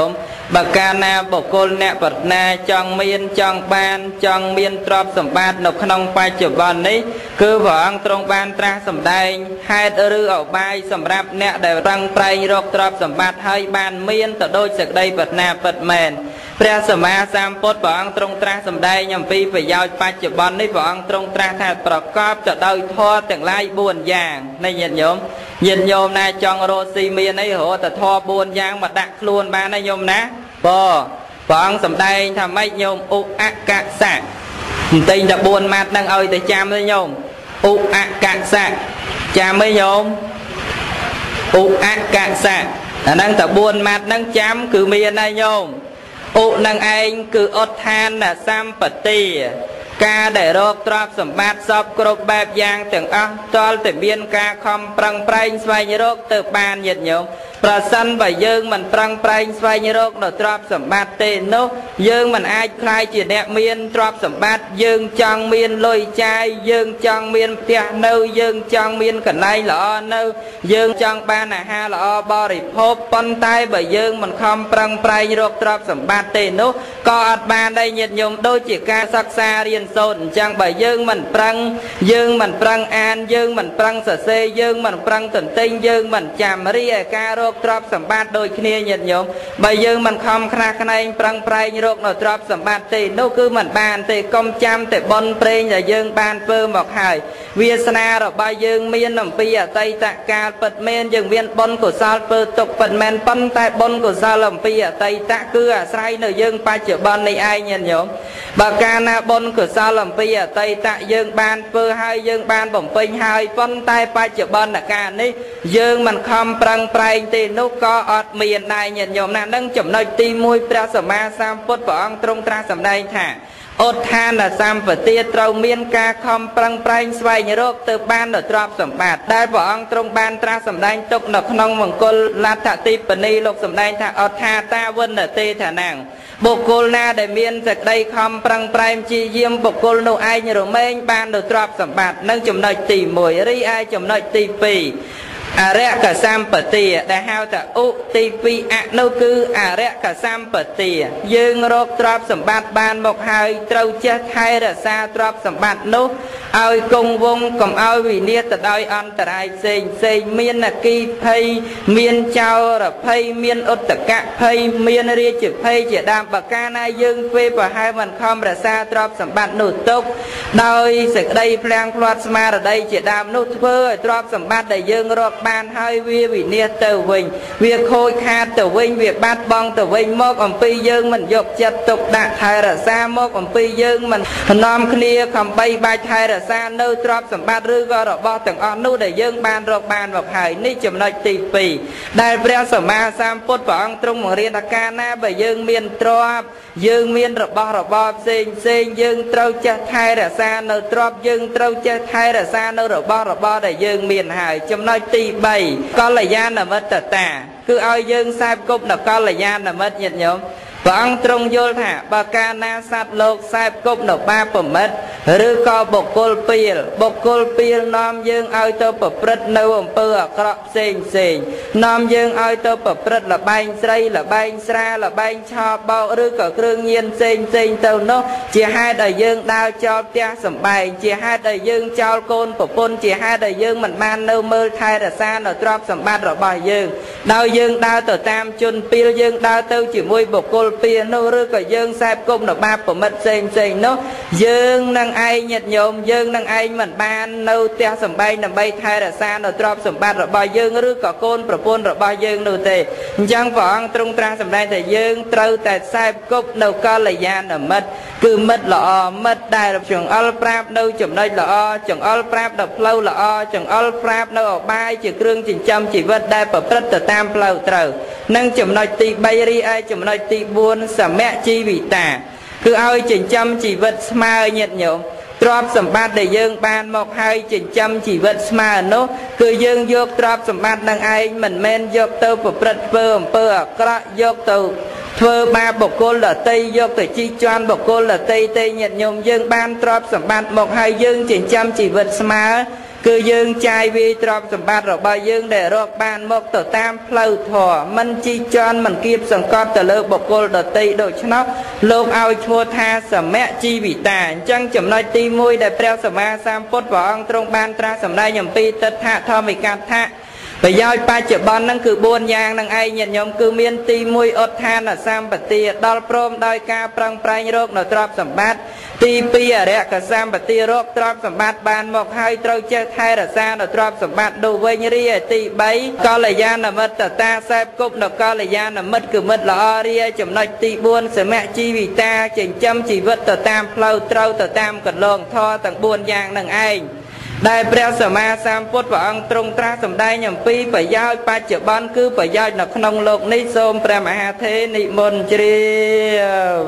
bà ca na bộ cô nẹ bật na chọn miên chọn ban chọn miên trọp sầm bát nộp khăn bay chụp bòn đấy cứ vợ ăn trong ban tra sầm đai hai rư ở bay sầm rạp nẹ để răng pray rọc trọp sầm bát hai ban miên từ đôi sực đây bật na bật mềnព្រះសម្មាសម្ពុទ្ធព្រះអង្គទ្រង់ត្រាស់សម្ដែងអំពីប្រយោជន៍បច្ចុប្បន្ននេះព្រះអង្គទ្រង់ត្រាស់ថាប្រកបទៅដោយធម៌ទាំងឡាយ4យ៉ាងនេះញាតិញោមណាចង់រកស៊ីមានអីរកតែធម៌4យ៉ាងមកដាក់ខ្លួនបានណាញោមណាព្រះអង្គសម្ដែងថាម៉េចញោមឧអកសៈបន្តិចតែ4ម៉ាត់នឹងឲ្យតែចាំទេញោមឧអកសៈចាំទេញោមឧអកសៈអាហ្នឹងតែ4ម៉ាត់ហ្នឹងចាំគឺមានហើយញោមឧនឹងឯងគឺឧទ្ធានសម្បទាការដែលរកទ្រព្យសម្បត្តិសពគ្រប់បែបយ៉ាងទាំងអស់តលតែមានការខំប្រឹងប្រែងស្វែងរកទៅបានញាតិញោមប្រសិនបើយើងមិនប្រឹងប្រែងស្វែងរកនៅទ្រព្យសម្បត្តិទេនោះយើងមិនអាចខ្លាយជាអ្នកមានទ្រព្យសម្បត្តិយើងចង់មានលុយចាយយើងចង់មានផ្ទះនៅយើងចង់មានកន្លែងល្អនៅយើងចង់បានអាហារល្អបរិភោគប៉ុន្តែបើយើងមិនខំប្រឹងប្រែងរកទ្រព្យសម្បត្តិទេនោះក៏អត់បានដែរញាតិញោមដូចជាការសិក្សារៀនសូត្រអញ្ចឹងបើយើងមិនប្រឹងអានយើងមិនប្រឹងសរសេរយើងមិនប្រឹងទន្ទិញយើងមិនចាំរីឯការរកទ្រព្យសម្បត្តិដូចគ្នាញាតិញោមបើយើងមិនខំខ្នះខ្នែងប្រឹងប្រែងរកនៅទ្រព្យសម្បត្តិទេនោះគឺមិនបានទេកុំចាំតែបុណ្យព្រេងដែលយើងបានធ្វើមកហើយវាសនារបស់យើងមានអំពីអតីតកាលពិតមែនយើងមានបុណ្យកុសលធ្វើទុកពិតមែនប៉ុន្តែបុណ្យកុសលអំពីអតីតគឺអាស្រ័យនៅយើងបច្ចុប្បន្ននេះឯងញាតិញោមបើកាលណាបុណ្យកុសលអំពីអតីតយើងបានធ្វើហើយយើងបានបំពេញហើយប៉ុន្តែបច្ចុប្បន្នកាលនេះយើងមិនខំប្រឹងប្រែងទេនោះក៏អត់មានដែរញាតិញោមណានឹងចំណុចទី1ព្រះសម្មាសម្ពុទ្ធព្រះអង្គទ្រង់ត្រាស់សម្ដែងថាឧទ្ធានសម្បទាត្រូវមានការខំប្រឹងប្រែងស្វែងរកទៅបាននៅទ្រព្យសម្បត្តិដែលព្រះអង្គទ្រង់បានត្រាស់សម្ដែងទុកនៅក្នុងមង្គលលទ្ធទីបនីលោកសម្ដែងថាអដ្ឋាតាវិនទេថាណាំងបុគ្គលណាដែលមានសេចក្តីខំប្រឹងប្រែងព្យាយាមបុគ្គលនោះឯងរមែងបាននៅទ្រព្យសម្បត្តិនឹងចំណុចទី1រីឯចំណុចទី2អរិយកសម្បទាដែលហៅថាឧទី2អនោះគឺអរិយកសម្បទាយើងរកទ្រព្យសម្បត្តិបានមកហើយត្រូវចេះថែរក្សាទ្រព្យសម្បត្តិនោះឲ្យគង់វង្សកុំឲ្យវិនាសទៅដោយអន្តរាយផ្សេងមានអគិភ័យមានចោរភ័យមានឧត្តកភ័យមានរាជភ័យជាដើមបើកាលណាយើងពេលប្រហែលមិនខំរក្សាទ្រព្យសម្បត្តិនោះទុកដោយសេចក្តីភ្លាំងភ្លាត់ស្មារតីជាដើមនោះធ្វើឲ្យទ្រព្យសម្បត្តិដែលយើងរកបានហើយវាវិនាសទៅវិញវាខូចខាតទៅវិញវាបាត់បង់ទៅវិញមកអំពីយើងមិនយកចិត្តទុកដាក់ថែរក្សាមកអំពីយើងមិននាំគ្នាខំបីបាច់ថែរក្សានៅទ្រព្យសម្បត្តិឬក៏របស់ទាំងអស់នោះដែលយើងបានរកបានមកហើយនេះចំណុចទី2ដែលព្រះសម្មាសម្ពុទ្ធព្រះអង្គទ្រង់បង្រៀនថាកាលណាបើយើងមានទ្រព្យយើងមានរបស់របរផ្សេងយើងត្រូវចេះថែរក្សានៅទ្រព្យយើងត្រូវចេះថែរក្សានៅរបស់របរដែលយើងមានហើយចំណុចទី3កល្យាណមិត្តតាគឺឲ្យយើងខ្សែគប់នៅកល្យាណមិត្តញាតិញោមព្រះអង្គទ្រង់យល់ថាបើកាលណាសត្វលោកខ្សែគប់នៅបាបមិត្តឬក៏បុគ្គលពីលនាំយើងឲ្យទៅប្រព្រឹត្តនៅអំពើអាក្រក់ផ្សេងនាំយើងឲ្យទៅប្រព្រឹត្តលបែងស្រីលបែងស្រាលបែងឆោបោកឬក៏គ្រឿងញៀនផ្សេងទៅនោះជាហេតុឲ្យយើងដើរចោលផ្ទះសម្បែងជាហេតុឲ្យយើងចោលកូនប្រពន្ធជាហេតុឲ្យយើងមិនបាននៅមើលថែរក្សានៅទ្រព្យសម្បត្តិរបស់យើងដោយយើងដើរទៅតាមជនពីលយើងដើរទៅជាមួយបុគ្គលពីនោះឬក៏យើងខ្សែគប់នៅបាបមិត្តផ្សេងនោះយើងនឹងឯងញាតិញោមយើងនឹងឯងមិនបាននៅផ្ទះសម្បែងដើម្បីថែរក្សានៅទ្រព្យសម្បត្តិរបស់យើងឬក៏កូនប្រពន្ធរបស់យើងនោះទេអញ្ចឹងព្រះអង្គទ្រង់ត្រាស់សម្ដែងថាយើងត្រូវតែខ្សែគប់នៅកល្យាណមិត្តគឺមិត្តល្អមិត្តដែលចង្អុលប្រាប់នៅចំណុចល្អចង្អុលប្រាប់នៅផ្លូវល្អចង្អុលប្រាប់នៅអបាយជាគ្រឿងចិញ្ចឹមជីវិតដែលប្រព្រឹត្តទៅតាមផ្លូវត្រូវនិងចំណុចទី3រីឯចំណុចទី4សមជីវិតាគឺឲ្យចិញ្ចឹមជីវិតស្មើញាតិញោមទ្រព្យសម្បត្តិដែលយើងបានមកហើយចិញ្ចឹមជីវិតស្មើនោះគឺយើងយកទ្រព្យសម្បត្តិនឹងឯងមិនមែនយកទៅប្រព្រឹត្តធ្វើអំពើអាក្រក់យកទៅធ្វើបាបបុគ្គលដទៃយកទៅជីកជាន់បុគ្គលដទៃទេញាតិញោមយើងបានទ្រព្យសម្បត្តិមកហើយយើងចិញ្ចឹមជីវិតស្មើគឺយើងចាយវាទ្រព្យសម្បត្តិរបស់យើងដែលរកបានមកទៅតាមផ្លូវធម៌មិនជីជន់មិនគៀបសង្កត់ទៅលើបុគ្គលដទៃដូច្នោះលោកឲ្យឈ្មោះថាសមៈជីវិតាអញ្ចឹងចំណុចទី1ដែលព្រះសម្មាសម្ពុទ្ធព្រះអង្គទ្រង់បានត្រាស់សម្ដែងអំពីទិដ្ឋធម្មិកថា ប្រយោជន៍បច្ចុប្បន្នហ្នឹងគឺ4យ៉ាងហ្នឹងឯងញាតិញោមគឺមានទី1ឧទ្ធានសម្បទាដល់ព្រមដោយការប្រឹងប្រែងរកនៅទ្រព្យសម្បត្តិទី2អរិយកសម្បទារកទ្រព្យសម្បត្តិបានមកហើយត្រូវចេះថែរក្សានៅទ្រព្យសម្បត្តិដូចវិញរីឯទី3កល្យាណមិត្តតាសេពគប់នៅកល្យាណមិត្តគឺមិត្តល្អរីឯចំណុចទី4សមៈជីវិតាចិញ្ចឹមជីវិតទៅតាមផ្លូវត្រូវទៅតាមកន្លងធម៌ទាំង4យ៉ាងហ្នឹងឯង ដែលព្រះសម្មាសម្ពុទ្ធព្រះអង្គទ្រង់ត្រាស់សម្ដែងអំពីប្រយោជន៍បច្ចុប្បន្នគឺប្រយោជន៍នៅក្នុងលោកនេះសូមព្រះមហាថេរនិមន្តជ្រាប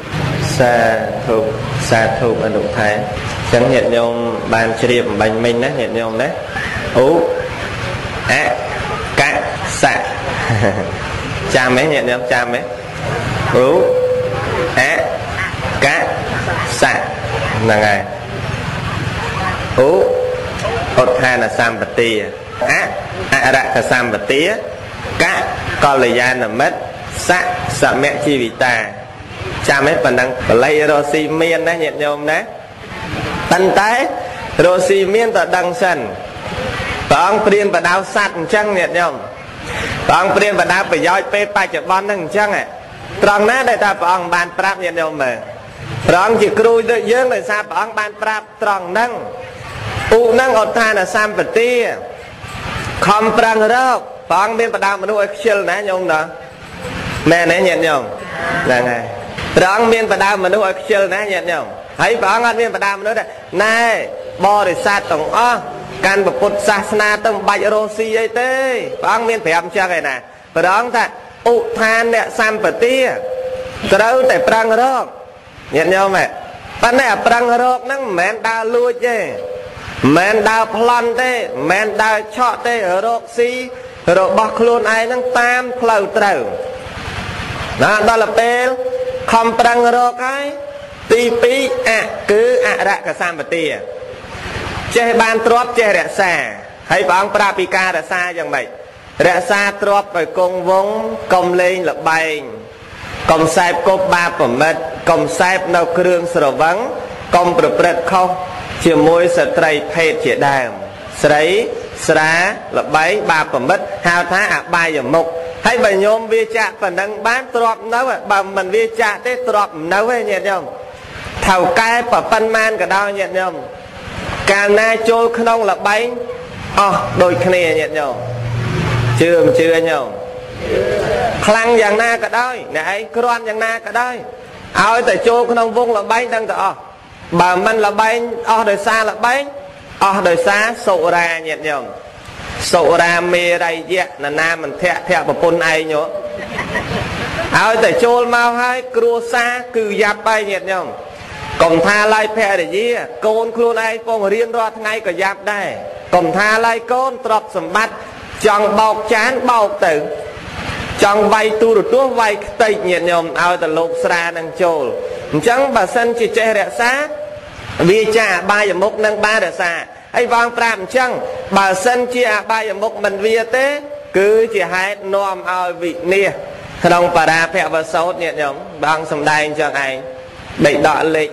សាធុអនុថែចឹងញាតិញោមបានជ្រាបអំបញ្ញមិញណាញាតិញោមណាឧអកសៈចាំទេញាតិញោមចាំទេឧអកសៈហ្នឹងហើយឧ ឧទ្ធានសម្បទាអរកសម្បទាកល្យាណមិត្តសមៈជីវិតាចាំឯប៉ុណ្ណឹងបល័យរស់ស៊ីមានណាញាតិញោមណាប៉ុន្តែរស់ស៊ីមានតដឹងសិនព្រះអង្គព្រានបដៅសัตว์អញ្ចឹងញាតិញោមព្រះអង្គព្រានបដៅប្រយោជន៍ពេលបច្ចុប្បន្នហ្នឹងអញ្ចឹងត្រង់ណាដែលថាព្រះអង្គបានប្រាប់ញាតិញោមមើលព្រះអង្គជាគ្រូដូចយើងដោយសារព្រះអង្គបានប្រាប់ត្រង់ហ្នឹង ឧនឹងឧទ្ធានសម្បទាខំប្រឹងរកព្រះអង្គមានបដាមនុស្សឲ្យខ្ជិលណាញោមណាមែនទេញាតិញោមហ្នឹងហើយព្រះអង្គមានបដាមនុស្សឲ្យខ្ជិលណាញាតិញោមហើយព្រះអង្គអត់មានបដាមនុស្សណែបរិស័ទទាំងអស់កាន់ពុទ្ធសាសនាទៅមិនបាច់រស់ស៊ីអីទេព្រះអង្គមានប្រាប់ចឹងឯណាព្រះអង្គថាឧទ្ធានសម្បទាត្រូវតែប្រឹងរកញាតិញោមប៉ុន្តែប្រឹងរកហ្នឹងមិនមែនដើរលួចទេ មិនដើរប្លន់ទេមិនដើរឆក់ទេរកស៊ីរបស់ខ្លួនឯងហ្នឹងតាមផ្លូវត្រូវណាដល់ពេលខំប្រឹងរកហើយទី2គឺអរកសម្បទាចេះបានទ្រព្យចេះរក្សាហើយព្រះអង្គប្រាប់ពីការរក្សាយ៉ាងម៉េចរក្សាទ្រព្យឲ្យគង់វង្សកុំលេងល្បែងកុំសែបគប់បាបប្រមិតកុំសែបនៅគ្រឿងស្រវឹងកុំប្រព្រឹត្តខុស ជាមួយស្ត្រីភេទជាដើមស្រីស្រាល្បីបាបប្រមិតហៅថាអបាយមុខហើយបើញោមវាចាក់ប៉ុណ្ណឹងបានទ្របនៅបើមិនវាចាក់ទេទ្របនៅទេញាតិញោមថៅកែប្រប៉ុណ្ណានក៏ដោយញាតិញោមកាលណាចូលក្នុងល្បែងអស់ដូចគ្នាញាតិញោមជឿមិនជឿញោមខ្លាំងយ៉ាងណាក៏ដោយអ្នកឯងគ្រាន់យ៉ាងណាក៏ដោយឲ្យតែចូលក្នុងវងល្បែងដឹងតែអស់ បើមិនល្បែងអស់ដោយសារល្បែងអស់ដោយសារសុរាញាតិញោមសុរាមេរ័យយៈណានាមន្ទៈភៈប្រពន្ធឯងយោឲ្យតែចូលមកហើយគ្រួសារគឺយ៉ាប់ហើយញាតិញោមកុំថាឡើយភរិយាកូនខ្លួនឯងពងរៀនរាល់ថ្ងៃក៏យ៉ាប់ដែរកុំថាឡើយកូនទ្រព្យសម្បត្តិចង់បោកចានបោកទៅចង់វាយទូរទស្សន៍វាយខ្ទេចញាតិញោមឲ្យតែលោកស្រានឹងចូលអញ្ចឹងបើសិនជាចេះរក្សាវាចាអបាយមុខនឹងបានរក្សាហើយវងប្រាប់អញ្ចឹងបើសិនជាអបាយមុខមិនវាទេគឺជាហេតុនាំឲ្យវិនាសក្នុងបរាភវសោតញាតិញោមបងសំដែងអញ្ចឹងឯងដេកដកលេខ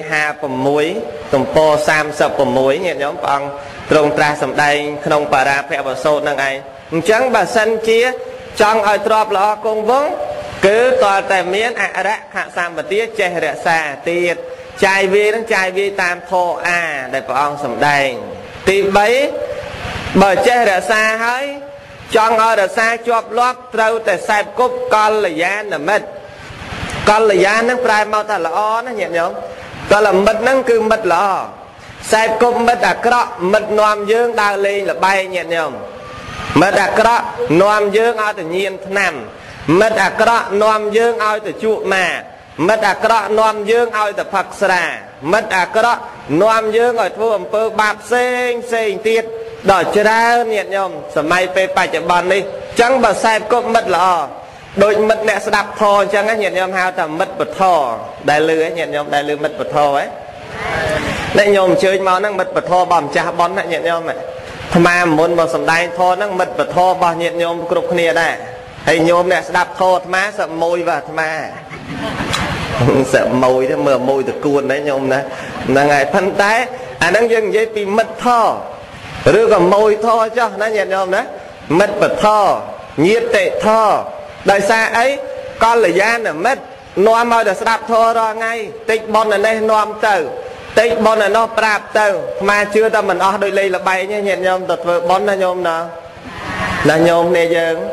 56ទំព័រ36ញាតិញោមព្រះអង្គទ្រង់ត្រាស់សំដែងក្នុងបរាភវសោតនឹងឯងអញ្ចឹងបើសិនជាចង់ឲ្យទ្របល្អគង់វង្សគឺតើតែមានអរខសម្បទាចេះរក្សាទៀតចាយវានឹងចាយវាតាមធម៌អាដែលព្រះអង្គសម្ដែងទី3បើចេះរក្សាហើយចង់ឲ្យរក្សាជាប់លាប់ត្រូវតែសែបគប់កល្យាណមិត្តកល្យាណនឹងប្រែមកថាល្អណាញាតិញោមកល្មិត្តហ្នឹងគឺមិត្តល្អសែបគប់មិត្តអាក្រក់មិត្តនាំយើងដើរលេងល្បែងញាតិញោមមិត្តអាក្រក់នាំយើងឲ្យទៅញៀនថ្នាំមិត្តអាក្រក់នាំយើងឲ្យទៅជក់ម៉ាមិត្តអាក្រក់នាំយើងឲ្យទៅផឹកស្រាមិត្តអាក្រក់នាំយើងឲ្យធ្វើអំពើបាបផ្សេងទៀតដល់ច្រើនញាតិញោមសម័យពេលបច្ចុប្បន្ននេះអញ្ចឹងបើសែបគប់មិត្តល្អដូចមិត្តអ្នកស្ដាប់ធម៌អញ្ចឹងញាតិញោមហៅថាមិត្តពធដែលលឺញាតិញោមដែលលឺមិត្តពធហ៎អ្នកញោមអញ្ជើញមកហ្នឹងមិត្តពធរបស់ម្ចាស់ប៉ុនញាតិញោម tham gia muốn vào sầm đai thô năng mật và thô bao nhiêu nhôm cục kia đây hay nhôm này đạp thô tham gia sợ môi và tham gia sợ môi thế mờ môi từ cuốn đấy nhôm này là ngày phân tái đang dừng dây bị mật thô rồi còn môi thô cho nó nhiệt nhôm đấy mật và thô nhiệt tệ thô đời xa ấy con là gian ở mất noam ơi được đạp thô rồi ngay tích bon ở đây noam từ tích bon là nó đạp từ mà chưa ta mình đôi ly là bay nhé nhiệt nhôm tật vợ bon là nhôm nào là nhôm này dừng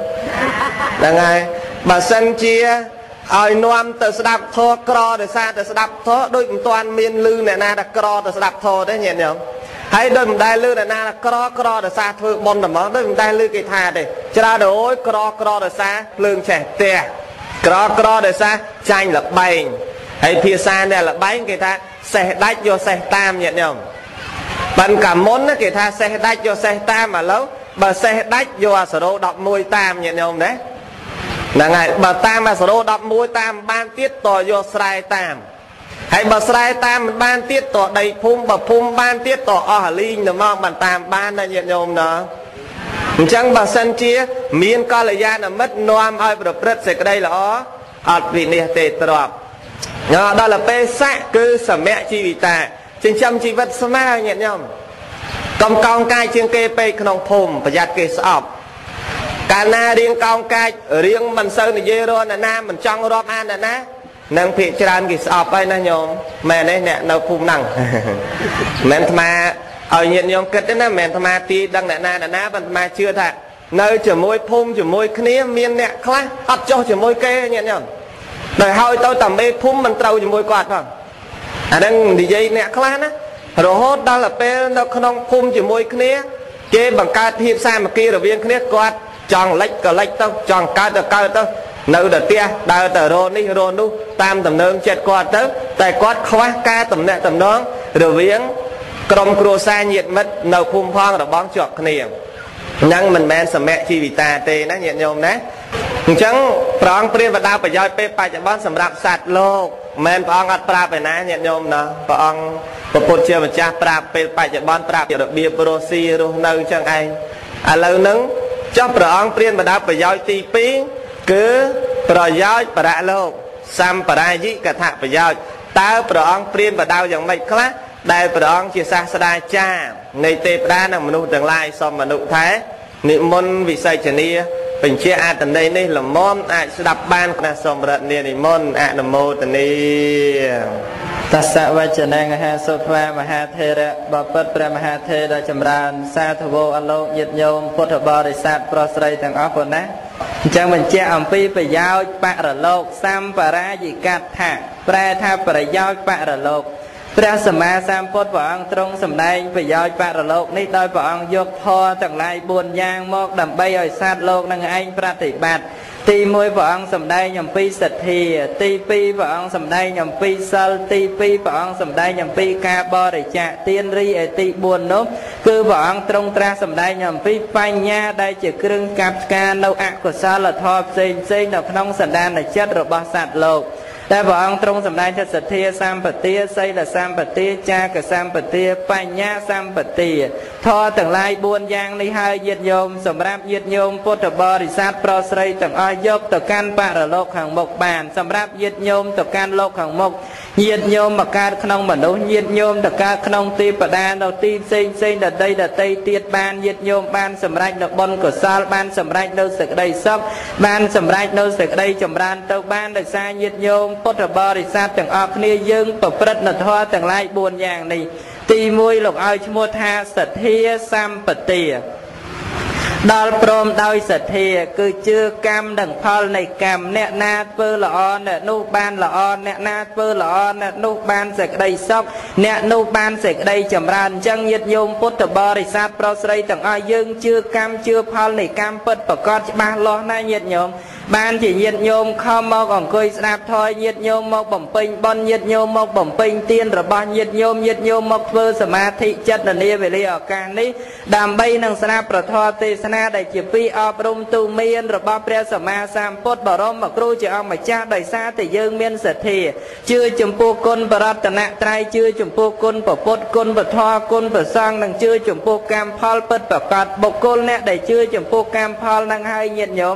là ngay bà sân chia ơi noam từ đạp thô cro để xa từ đạp thô đôi toàn miền lư này na là cro từ đạp thô đấy nhiệt nhôm hay đôi đai lư này na là cro để xa thưa bon là món đôi đai lư cái thà để cho ra đối cro để xa lương trẻ tè cro để xa tranh là bay hay phía xa này là bay cái thà xe đách vô xe tam nhiệt nhôm bạn cả món nó cái thà xe đách vô xe tam mà lâu bà xe đách vô sở đô đọc môi tam nhiệt nhôm đấy là ngày bà tam mà sở đô đọc môi tam ban tiết tỏ vô sài tam hay bà sài tam ban tiết tỏ đầy phum bà phum ban tiết tỏ ở linh là mong bàn tam ban là nhiệt nhôm đó chẳng bà sân chia miên co là gia là mất noam ai bà đập rất sẽ cái đây là ở vị này tệ trọp đó là bê xác cứ sở mẹ chi vì ta trên trăm chi vật sơ ma nhiệt nhôm công công cai trên kê bê không phùm và giặt kê sọp cả na riêng công cai riêng mình sơn thì dê rồi là na mình trong rộp an là ná nâng thị tràn kì sọp ấy nó nhôm mẹ này nè nó phùm năng mẹ mà ở nhiệt nhôm kết đó mẹ mà ti đăng là ná vẫn mà chưa thật nơi chở môi phùm chở môi khía miên nè khá ấp cho chở môi kê nhiệt nhôm đời hơi tôi tầm bê phùm mình trâu chở môi quạt không đang đi dây nè khá ná rồi hốt đó là bê nó không phùm chở môi khía chế bằng ca thiệp xa mà kia rồi viên khía quạt chọn lệch tao chọn cao tao nơi đợt tia đào tờ rô ní rô nu tam tầm nương chết quạt tới tại quạt khóa ca tầm nè tầm nón rồi viếng trong cua xa nhiệt mất nấu phun phong rồi bón chọt khnia năng mình men sầm mẹ chi vì ta tê nó nhiệt nhôm đấy chẳng prong priên và đào phải doi pe phải cho bón sầm rạp sạt lô men prong ăn pra phải ná nhiệt nhôm nó prong bột chia một cha pra pe phải cho bón pra được bia prosi rồi nơi chẳng ai lâu nứng cho prong priên và đào phải doi ti pí cứ proi doi pra lô sam pra dĩ cả thạ phải doi tao prong priên và đào dạng mấy khác đại prong chia sa sa chaในเตปรานะมนุษย์ทั้งหลายสมมนุษย์แท้นิมนต์วิสัยชนีเป็นเชื่ออาตนีนี่ละม่อมอาสดับบ้านนะสมรเนียนิมนต์อนุโมทนีตัสสะวัจนังหาสุภามหาเทระบพิตรพระมหาเทระจำรานสาธุโวอโลกยิดโยมพุทธบริษัทปรสไรต่างออกคนนะจังมันเจ้าอัมพีประยาวปะระโลกสัมปรายิกัตถะแปลท่าประยาวปะระโลกพระสมมาสามพุทธพระองค์ตรงสำแดงประโยชน์ปรโลกนี้โดยพระองค์ยกพอต่างหลายบุญยางมอกดำใบอ้อยสัตว์โลกนั่งไอ้ปฏิบัติตีมวยพระองค์สำแดงยำปีสัตทีตีปีพระองค์สำแดงยำปีสัลตีปีพระองค์สำแดงยำปีกาบริจาเตียนรีไอตีบุญนุคือพระองค์ตรงตราสำแดงยำปีปัญญาได้จะเครื่องกับการเราอักกุศลทอเซนเซนดอกน้องสันดานในเจ็ดระบาสัตว์โลกแต่พระองค์ตรงสำแดงสัตเทียสามปฏิไซละสามปฏิจากสามปฏิปัญญาสามปฏิทอต่างลายบุญยางในหายยึดโยมสำรับยึดโยมพุทธบริษัทปรสไรต่างอ้อยยกต่อการปรโลกขังบกบานสำรับยึดโยมต่อการโลกขังบกยึดโยมประกาศขนมมนุษย์ยึดโยมต่อการขนมตีประดาเราตีเซ็งเซ็งดัดใดดัดใดเตียดบานยึดโยมบานสำรับดอกบอลกดซาลบานสำรับโนสึกใดซอกบานสำรับโนสึกใดจำรานเต้าบานดักซายึดโยมพุทธบริษัทต่างออกนี้ยึงประพฤตินทอต่างไล่บุญอย่างนี้ตีมวยหลกเอาชโมธาสัตเทียสัมปติดอลพรมดอยสัตเทียคือเชื่อกรรมดังพอลในกรรมเนนาเปื้อละออนเนนุบานละออนเนนาเปื้อละออนเนนุบานเสกใดซอกเนนุบานเสกใดจำรานจังยึดโยมพุทธบริษัทปรสไรต่างอ้อยยึงเชื่อกรรมเชื่อพอลในกรรมเปิดประกอบบ้านล้อหน้ายึดโยม ban chỉ nhiệt nhôm không mọc ở cười sạp thôi nhiệt nhôm mọc bẩm pin bon nhiệt nhôm mọc bẩm pin tiên rồi bao nhiệt nhôm mọc vơ sầm ma thị chất là nia về li ở càng ní đàm bay năng sạpประทอ tê sana đại chỉ pi ở trong tu miên rồi bao pre sầm ma sam pốt bảo rôm mà kêu chỉ ông mà cha đại sa thì dương miên sệt thì chưa chấm pu côn bờ rát tận nạ trai chưa chấm pu côn bờ pốt côn bờ thoa côn bờ sang năng chưa chấm pu cam phal bật bờ cọt bọc côn nè đại chưa chấm pu cam phal năng hai nhiệt nhôm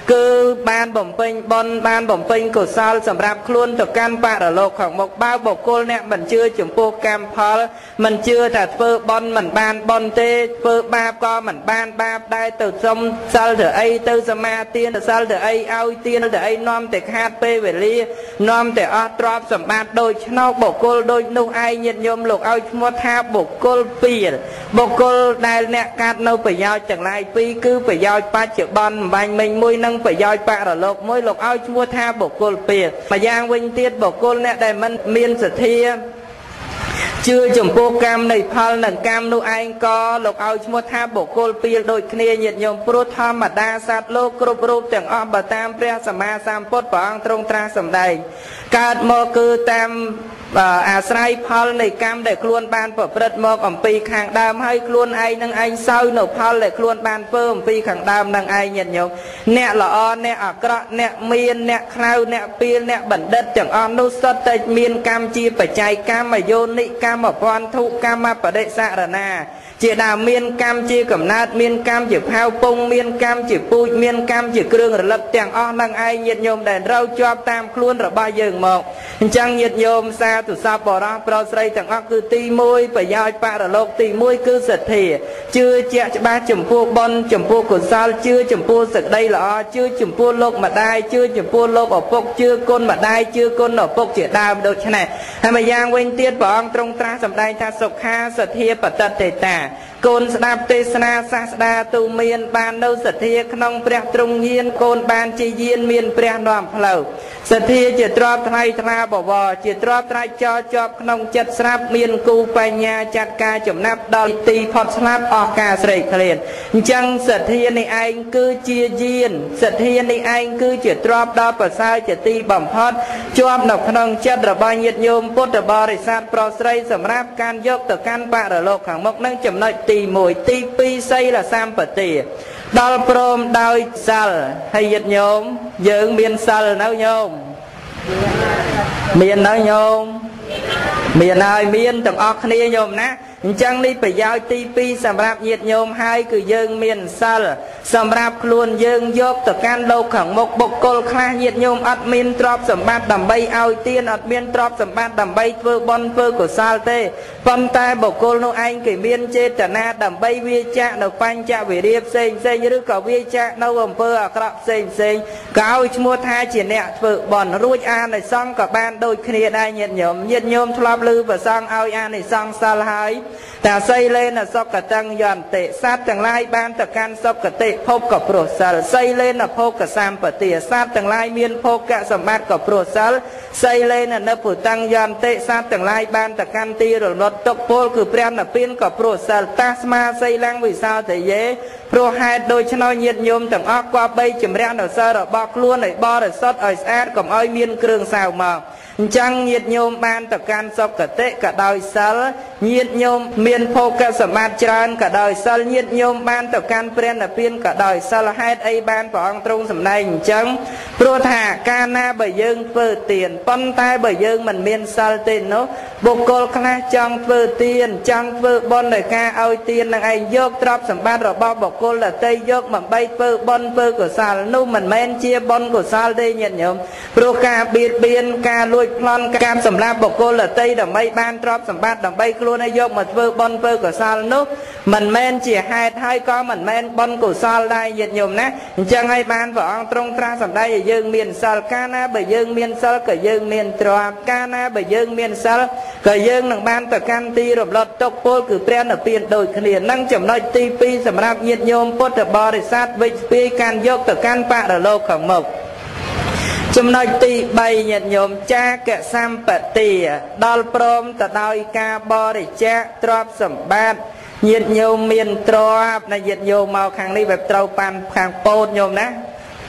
cứ ban bẩm pin bon ban bẩm pin của saoสำหรับខ្លួនទៅកាន់បរលោកของមកបើបុគ្គលអ្នកមិនជឿចំពោះកម្មផលមិនជឿថាធ្វើបន់មិនបានបន់ទេធ្វើបាបក៏មិនបានបាបដែរទៅសុំសិលទៅអីទៅសមាទានទៅសិលទៅអីឲ្យទានទៅអីនាំតែខាតពេលវេលានាំតែអស់ទ្រព្យសម្បត្តិដូចឆ្នោកបុគ្គលដូចនោះឯងញាតិញោមលោកឲ្យឈ្មោះថាបុគ្គលពីរបុគ្គលដែលអ្នកកាត់នៅប្រយោជន៍ទាំងឡាយពីរគឺប្រយោជន៍បច្ចុប្បន្នបាញ់មិញមួយនឹងប្រយោជន៍បរលោកមួយលោកឲ្យឈ្មោះថាបុគ្គលពីរម្យ៉ាងវិញទៀតបុគ្គលអ្នកដែលមិនមានសទ្ធាជឿចំពោះកម្មនៃផលនិងកម្មនោះឯងក៏លោកឲ្យឈ្មោះថាបុគ្គលពីរដូចគ្នាញាតិញោមព្រោះធម្មតាសត្វលោកគ្រប់រូបទាំងអស់បើតាមព្រះសម្មាសម្ពុទ្ធព្រះអង្គទ្រង់ត្រាស់សម្ដែងកើតមកគឺតាមអាស្រ័យផលនៃកម្មដែលខ្លួនបានប្រព្រឹត្តមកអំពីខាងដើមហើយខ្លួនឯងនឹងឯងសោយនៅផលដែលខ្លួនបានធ្វើអំពីខាងដើមនឹងឯងញាតិញោមអ្នកល្អអ្នកអាក្រក់អ្នកមានអ្នកខ្លៅអ្នកពៀលអ្នកបណ្ឌិតទាំងអស់នោះសុទ្ធតែមានកម្មជាបច្ច័យកម្មយោនិកម្មពន្ធុកម្មបដិសរណាជាដើមមានកម្មជាកំណើតមានកម្មជាផៅពងមានកម្មជាពូជមានកម្មជាគ្រឿងរលឹកទាំងអស់នឹងឯងញាតិញោមដែលត្រូវជាប់តាមខ្លួនរបស់យើងមកអញ្ចឹងញាតិញោមសាទុសពបរោះប្រុសស្រីទាំងអស់គឺទី1ប្រយោជន៍បរលោកទី1គឺសទ្ធាជឿជាក់ច្បាស់ចំពោះបុណ្យចំពោះកុសលជឿចំពោះសេចក្តីល្អជឿចំពោះលោកម្ដាយជឿចំពោះលោកឪពុកជឿគុណម្ដាយជឿគុណឪពុកជាដើមដូច្នេះហើយម្យ៉ាងវិញទៀតព្រះអង្គទ្រង់ត្រាស់សម្ដែងថាសុខាសទ្ធាបតតេតាកូនស្ដាប់ទេសនាសាស្តាទូមានបាននៅសទ្ធាក្នុងព្រះទ្រង់ញាណកូនបានជាយានមានព្រះនាំផ្លូវសទ្ធាជាទ្រព្យថ្លៃថ្លាបវរជាទ្រព្យត្រាច់ចោជាប់ក្នុងចិត្តស្រាប់មានគូបញ្ញាចាត់ការចំណាប់ដល់ទីផុតស្លាប់អស់ការស្រេកឃ្លានអញ្ចឹងសទ្ធានេះឯងគឺជាយានសទ្ធានេះឯងគឺជាទ្រព្យដ៏ប្រសើរជាទីបំផុតជាប់នៅក្នុងចិត្តរបស់ញាតិញោមពុទ្ធបរិស័ទប្រុសស្រីសម្រាប់ការយកទៅកាន់បរលោកខាងមុខនឹងចំណុចទី1ទី2សីលសម្បទាដល់ព្រមដោយសិលហើយញាតិញោមយើងមានសិលនៅញោមមាននៅញោមមានហើយមានទាំងអស់គ្នាញោមណាអញ្ចឹងនេះប្រយោជន៍ទី2សម្រាប់ញាតិញោមហើយគឺយើងមានសិលសម្រាប់ខ្លួនយើងយកទៅកាន់លោកខាងមុខបុគ្គលខ្លះញាតិញោមអត់មានទ្រព្យសម្បត្តិដើម្បីឲ្យទានអត់មានទ្រព្យសម្បត្តិដើម្បីធ្វើបុណ្យធ្វើកុសលទេប៉ុន្តែបុគ្គលនោះឯងគេមានចេតនាដើម្បីវាចាក់នៅបញ្ចវិរិយផ្សេងឬក៏វាចាក់នៅអំពើអាក្រក់ផ្សេងក៏ឲ្យឈ្មោះថាជាអ្នកធ្វើបុណ្យរួចអានិសង្ឃក៏បានដូចគ្នាដែរញាតិញោមធ្លាប់ឮប្រសងឲ្យអានិសង្ឃសិលហើយតាសីលេនសុគតੰយន្តិសត្វទាំងឡាយបានទៅកាន់សុគតិភពក៏ព្រោះសិលសីលេនភោគសម្បទាសត្វទាំងឡាយមានភោគសម្បត្តិក៏ព្រោះសិលសីលេននិព្វតੰយន្តិសត្វទាំងឡាយបានទៅកាន់ទីរលត់ទុកពលគឺព្រះនិព្វានក៏ព្រោះសិលតាស្មាសីលੰវិសោទយេព្រោះហេតុដូច្នោះញាតិញោមទាំងអស់គប្បីជំរះនៅសិលរបស់ខ្លួនឲ្យបរិសុទ្ធឲ្យស្អាតកុំឲ្យមានគ្រឿងសៅមកអញ្ចឹងញាតិញោមបានទៅកាន់សុគតិក៏ដោយសិលញាតិញោមមានភោគសម្បត្តិច្រើនក៏ដោយសិលញាតិញោមបានទៅកាន់ព្រះនិព្វានក៏ដោយសិលហេតុអីបានព្រះអង្គទ្រង់សម្ដែងអញ្ចឹងព្រោះថាកាលណាបើយើងធ្វើទានប៉ុន្តែបើយើងមិនមានសិលទេនោះបុគ្គលខ្លះចង់ធ្វើទានចង់ធ្វើបុណ្យដោយការឲ្យទាននឹងឯងយកទ្រព្យសម្បត្តិរបស់បុគ្គលដទៃយកមកបីធ្វើបុណ្យធ្វើកុសលនោះមិនមែនជាបុណ្យកុសលទេញាតិញោមព្រោះការបៀតបៀនការលួចប្លន់ការសម្លាប់បុគ្គលដទៃដើម្បីបានទ្រព្យសម្បត្តិដើម្បីខ្លួនឲ្យយកមកធ្វើបុណ្យធ្វើកុសលនោះមិនមែនជាហេតុហើយក៏មិនមែនបុណ្យកុសលដែរញាតិញោមណាអញ្ចឹងហើយបានព្រះអង្គទ្រង់ត្រាស់សម្ដែងឲ្យយើងមានសិលកាលណាបើយើងមានសិលក៏យើងមានទ្រព្យកាលណាបើយើងមានសិលក៏យើងនឹងបានទៅកាន់ទីរំលត់ទុកពលគឺព្រះនិព្វានដូចគ្នានឹងចំណុចទី2សម្រាប់ញាតិញោមពុទ្ធបរិស័ទវិជ្ជពីការយកទៅកាន់បរលោកខាងមុខចំណុចទី3ញាតិញោមចាកសម្បទាដល់ព្រមទៅដោយការបរិច្ចាគទ្រព្យសម្បត្តិញាតិញោមមានទ្រព្យណាញាតិញោមមកខាងនេះបែបត្រូវប៉ាន់ខាងពោតញោមណា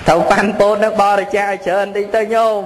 thầu pan bột nó bò để cha chơn đi tới nhôm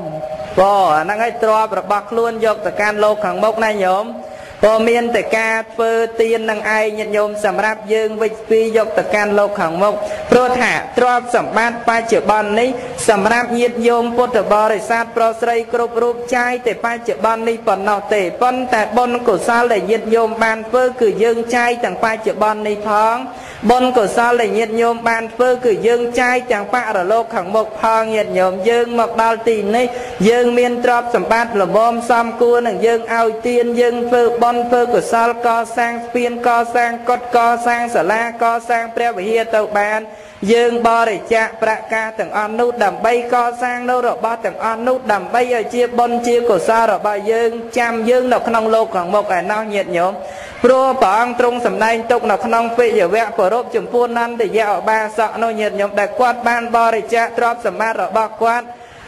bò năng ấy trò bạc luôn dọc từ can lô khẳng mốc này nhóm bò miên từ ca phơ tiên năng ai nhận nhôm sầm ráp dương với phi dọc từ can lô khẳng mốc pro thả trò sầm bát pa chữ ban ní sầm ráp nhiệt nhôm bột từ bò để sát pro sray cướp rúp chai từ pa chữ ban ní bẩn nọ tể bẩn tại bồn cổ sao để nhiệt nhôm ban phơ cử dương chai chẳng pa chữ ban ní phong bồn cổ sao để nhiệt nhôm ban phơ cử dương chai chẳng pa ở lô khẳng mốc phong nhiệt nhôm dương mọc đào tì ní dương miên trò sầm bát là bom xăm cua năng dương ao tiên dương phơ bon phơ của sao co sang phiên co sang cốt co sang sả la co sang preo về hia tàu bàn dương bò để chạ bạc ca từng on nút đầm bay co sang đâu rồi ba từng on nút đầm bay ở chia bon chia của sao rồi ba dương chăm dương đọc nông lô khoảng một cái nào nhiệt nhóm pro bảng trung sầm nay tục nào nông phê giờ vẽ phở rộp chủng phu năn để dạo ba sọ nô nhiệt nhóm đại quát ban bò để chạ drop sầm ma rồi ba quát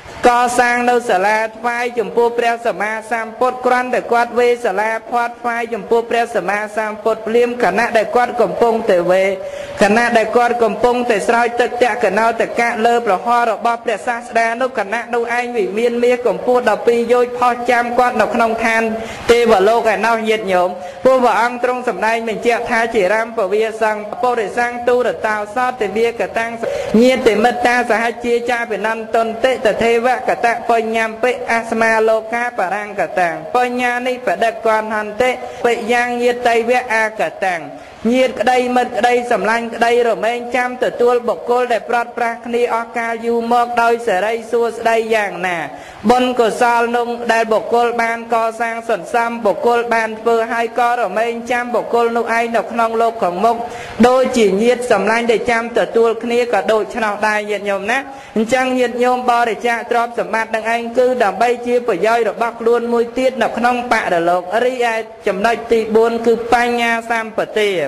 co sang đâu sả la phai chủng phu preo sầm ma sam pốt quan để quát về sả la phát phai chủng phu preo sầm ma sam pốt liêm cả nát để quát cầm pung để về cả nát để quát cầm pung để soi tật tẹt cả nào tật cạ lơ bờ hoa rồi ba preo sa đa đâu cả nát đâu anh vì miên mía cầm phu đập pi dôi pho cham quát đọc nông than tê vào lô cả nào nhiệt nhổm phu vào ăn trong sầm nay mình chẹt tha chỉ ram vào bia sang po để sang tu để tao sót để bia cả tăng nhiệt để mất ta sẽ hai chia cha về năm tôn tệ để thê cả ta poi nham pe asma loka parang cả tàng poi nha ni phải đặt quan hành tệ pe giang nhiệt tây vẽ a cả tàng nhiệt đây mật đây sầm lanh đây rồi men chăm từ tua bọc cô để prat prak ni oka yu mok đôi sợi đây xua đây dạng nè bon của sao nung đây bọc cô ban co sang sần sam bọc cô ban phơ hai co rồi men chăm bọc cô nung ai đọc nong lô khổng mốc đôi chỉ nhiệt sầm lanh để chăm từ tua kia cả đôi chân nào đai nhiệt nhôm nè chăng nhiệt nhôm bo để cha drop sầm bát đằng anh cứ đầm bay chia bởi dây rồi bắc luôn môi tiết đọc nong bạ để lộc ri ai chấm đôi tì buôn cứ panya sam bờ tì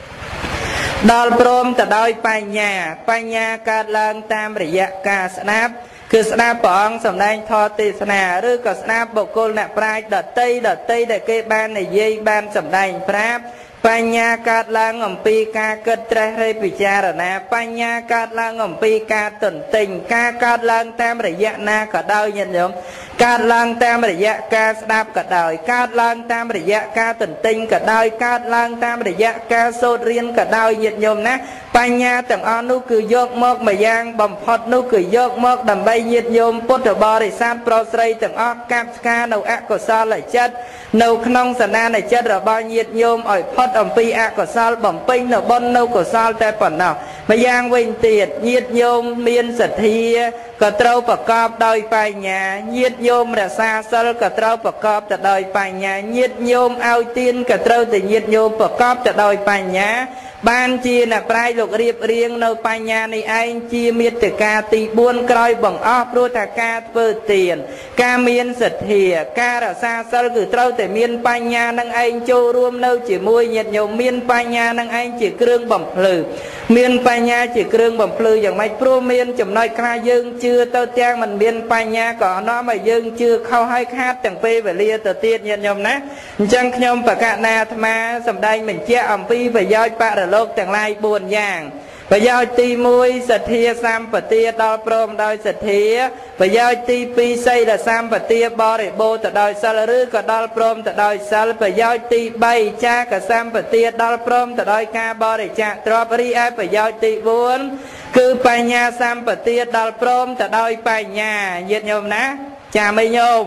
đào prom từ đôi panya cát lang tam rỉ dạ ca snap cứ snap bỏng sầm đai thọ tì sna rư cả snap bọc cô nạp prai đợt tây để cây ban này dây ban sầm đai prap Panya cát lang ngầm pi ca kết trái rây bị cha rồi nè Panya cát lang ngầm pi ca tuần tình ca cát lang tam rỉ dạ na cả đôi nhận giống cát lang tam rỉ dạ ca snap cả đời cát lang tam rỉ dạ ca tuần tình cả đôi cát lang tam rỉ dạ ca sốt riêng cả đôi nhận giống nè Panya từng on nụ cười dốc mốc mà giang bầm phật nụ cười dốc mốc đầm bay nhiệt nhôm bút ở bò để san pro sray từng on cam ska nấu ác của sao lại chất nấu nông sản na này chất ở bao nhiệt nhôm ở phật ẩm pi ác của sao bầm pin nấu bon nấu của sao tại phần nào mà giang vinh tiệt nhiệt nhôm miên sật thi cả trâu bạc cọp đôi bài nhà nhiệt nhôm là xa sơ cả trâu bạc cọp tại đôi bài nhà nhiệt nhôm ao tiên cả trâu từ nhiệt nhôm bạc cọp tại đôi bài nhà ban chia là prai lục riệp riêng nơi Panya này anh chia miệt từ ca tì buôn coi bằng óc đua thà ca phơ tiền ca miên sật hìa ca là xa sơ cử trâu từ miên Panya năng anh châu ruom nâu chỉ môi nhiệt nhiều miên Panya năng anh chỉ krương bẩm lử miên Panya chỉ krương bẩm lửอย่างmấy pro miên chấm nói ca dương chưa tao trang mình miên Panya có nó mà dương chưa khâu hai khát chẳng phê về lia từ tiên nhiệt nhom nè chẳng nhom và cả na thma sầm đây mình chia ẩm pi về doi pa lộc chẳng lai buồn giang và giao ti môi sệt thia sam và tia đo prom đôi sệt thia và giao ti pi xây là sam và tia bo để bô từ đôi sal rư cả đo prom từ đôi sal và giao ti bay cha cả sam và tia đo prom từ đôi ca bo để cha drop ri ai và giao ti buồn cứ Panya sam và tia đo prom từ đôi Panya nhiệt nhôm ná cha mấy nhôm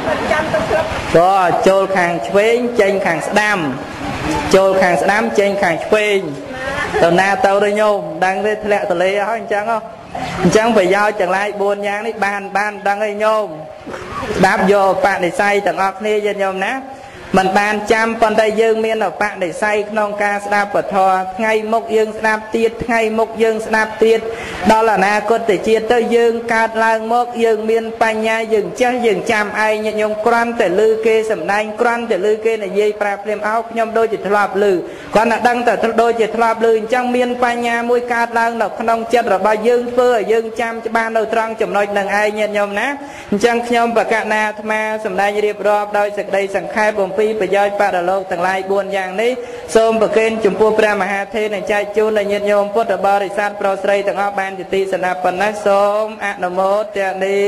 có chôn khang chén chênh khang đam chôn khang đam chênh khang chén tàu na tàu đây nhôm đang đây lẹ tàu lê hỏi chẳng không chẳng phải giao chẳng lại buồn nhang đấy ban đang đây nhôm đáp vô bạn để say tầng ọc nê dân nhôm ná mình bàn trăm con tay dương miên ở bạn để say non ca snap bật thò ngay mốc dương snap tiết ngay mốc dương snap tiết đó là na con để chia tới dương cát lang mốc dương miên Panya dương chắc dương trăm ai nhận nhung quan để lư kê sầm nanh quan để lư kê này dây prap liêm áo nhom đôi chỉ thọp lư còn là đăng tờ đôi chỉ thọp lư chẳng miên Panya môi cát lang đọc non chất rồi bao dương phơ ở dương trăm cho ban đầu trăng chấm nói đằng ai nhận nhom ná chẳng nhom và cả na thma sầm nanh điệp rọp đôi sực đây sằng khai bồng ពីប្រយោជន៍បរលោកទាំងឡាយ4យ៉ាងនេះសូមប្រគេនចំពោះព្រះមហាថេរនិងចែកជូនដល់ញាតិញោមពុទ្ធបរិស័ទប្រុសស្រីទាំងអស់បានជាទីស្ដាប់ប៉ុណ្ណេះសូមអនុមោទនា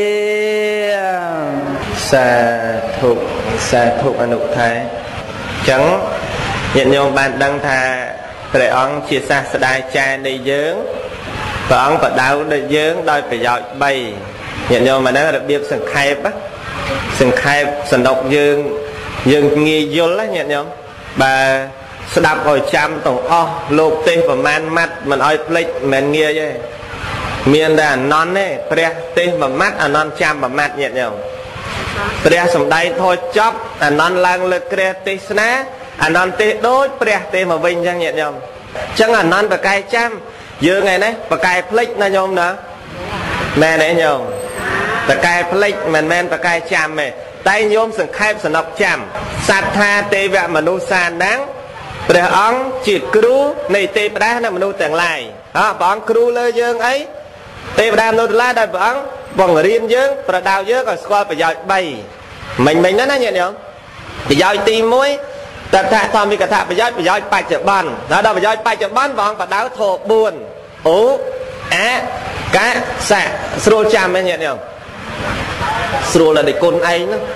សាធុអនុថែចឹងញាតិញោមបានដឹងថាព្រះអង្គជាសាស្តាចារ្យនៃយើងព្រះអង្គបដៅដល់យើងដោយប្រយោជន៍3ញាតិញោមមកហ្នឹងរបៀបសង្ខេបសណ្ដុកយើងងាយយល់ណាញាតិញោមបើស្ដាប់ឲ្យចាំទាំងអស់លោកទេសប្រមាណម៉ាត់មិនឲ្យភ្លេចមិនងាយទេមានតែអនន្តទេព្រះទេសមួយម៉ាត់អនន្តចាំមួយម៉ាត់ញាតិញោមព្រះសំដែងធម៌ចប់អនន្តឡើងលើក្រែទេសនាអនន្តទេសដូចព្រះទេសមកវិញចឹងញាតិញោមចឹងអនន្តបកែចាំយើងឯនេះបកែភ្លេចណាញោមណាមែនទេញោមបកែភ្លេចមិនមែនបកែចាំទេតែញោមសង្ខេបសនុកចាំសត្ថាទេវមនុស្សសានំព្រះអង្គជាគ្រូនៃទេវតានិងមនុស្សទាំងឡាយព្រះអង្គគ្រូលើយើងអីទេវតាមនុស្សទាំងឡាយដែលព្រះអង្គបង្រៀនយើងប្រដៅយើងឲ្យស្គាល់ប្រយោជន៍3មិញហ្នឹងណាញាតិញោមប្រយោជន៍ទី1តថធម្មិកថាប្រយោជន៍បច្ចុប្បន្នដល់ប្រយោជន៍បច្ចុប្បន្នព្រះអង្គបដៅធម៌4អូអកសៈស្រួលចាំទេញាតិញោមស្រួលដល់គុណឯង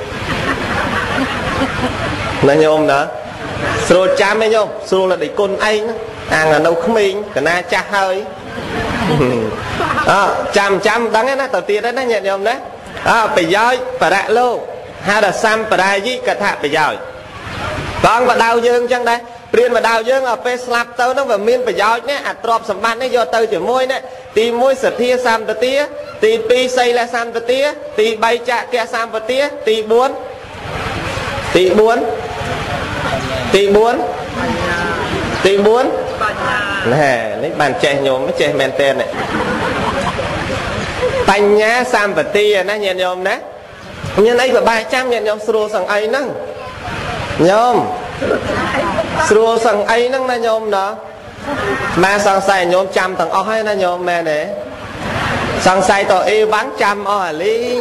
ណាញោមណាស្រួលចាំទេញោមស្រួលដល់គុណឯងអាងនៅក្មេងកណាចាស់ហើយចាំដឹងណាទៅទៀតណាញាតិញោមណាប្រយោជន៍បរៈលោកហៅថាសម្បរាយិកថាប្រយោជន៍បងបដៅយើងចឹងដែរព្រានបដៅយើងឲ្យពេលស្លាប់ទៅនោះវាមានប្រយោជន៍នេះអាទ្រព្យសម្បត្តិនេះយកទៅជាមួយនេះទី1សទ្ធាសម្បទាទី2សីលសម្បទាទី3ចក្កសម្បទាទី4ណែនេះបានចេះញោមចេះមែនតើបញ្ញាសម្បទាណាញាតិញោមណាញ៉ាំអីប្របាចាំញាតិញោមស្រួលសឹងអីហ្នឹងញោមស្រួលសឹងអីហ្នឹងណាញោមណាមកសង្ស័យញោមចាំទាំងអស់ហើយណាញោមមែនទេសង្ស័យតអេវ៉ាន់ចាំអស់អាលីង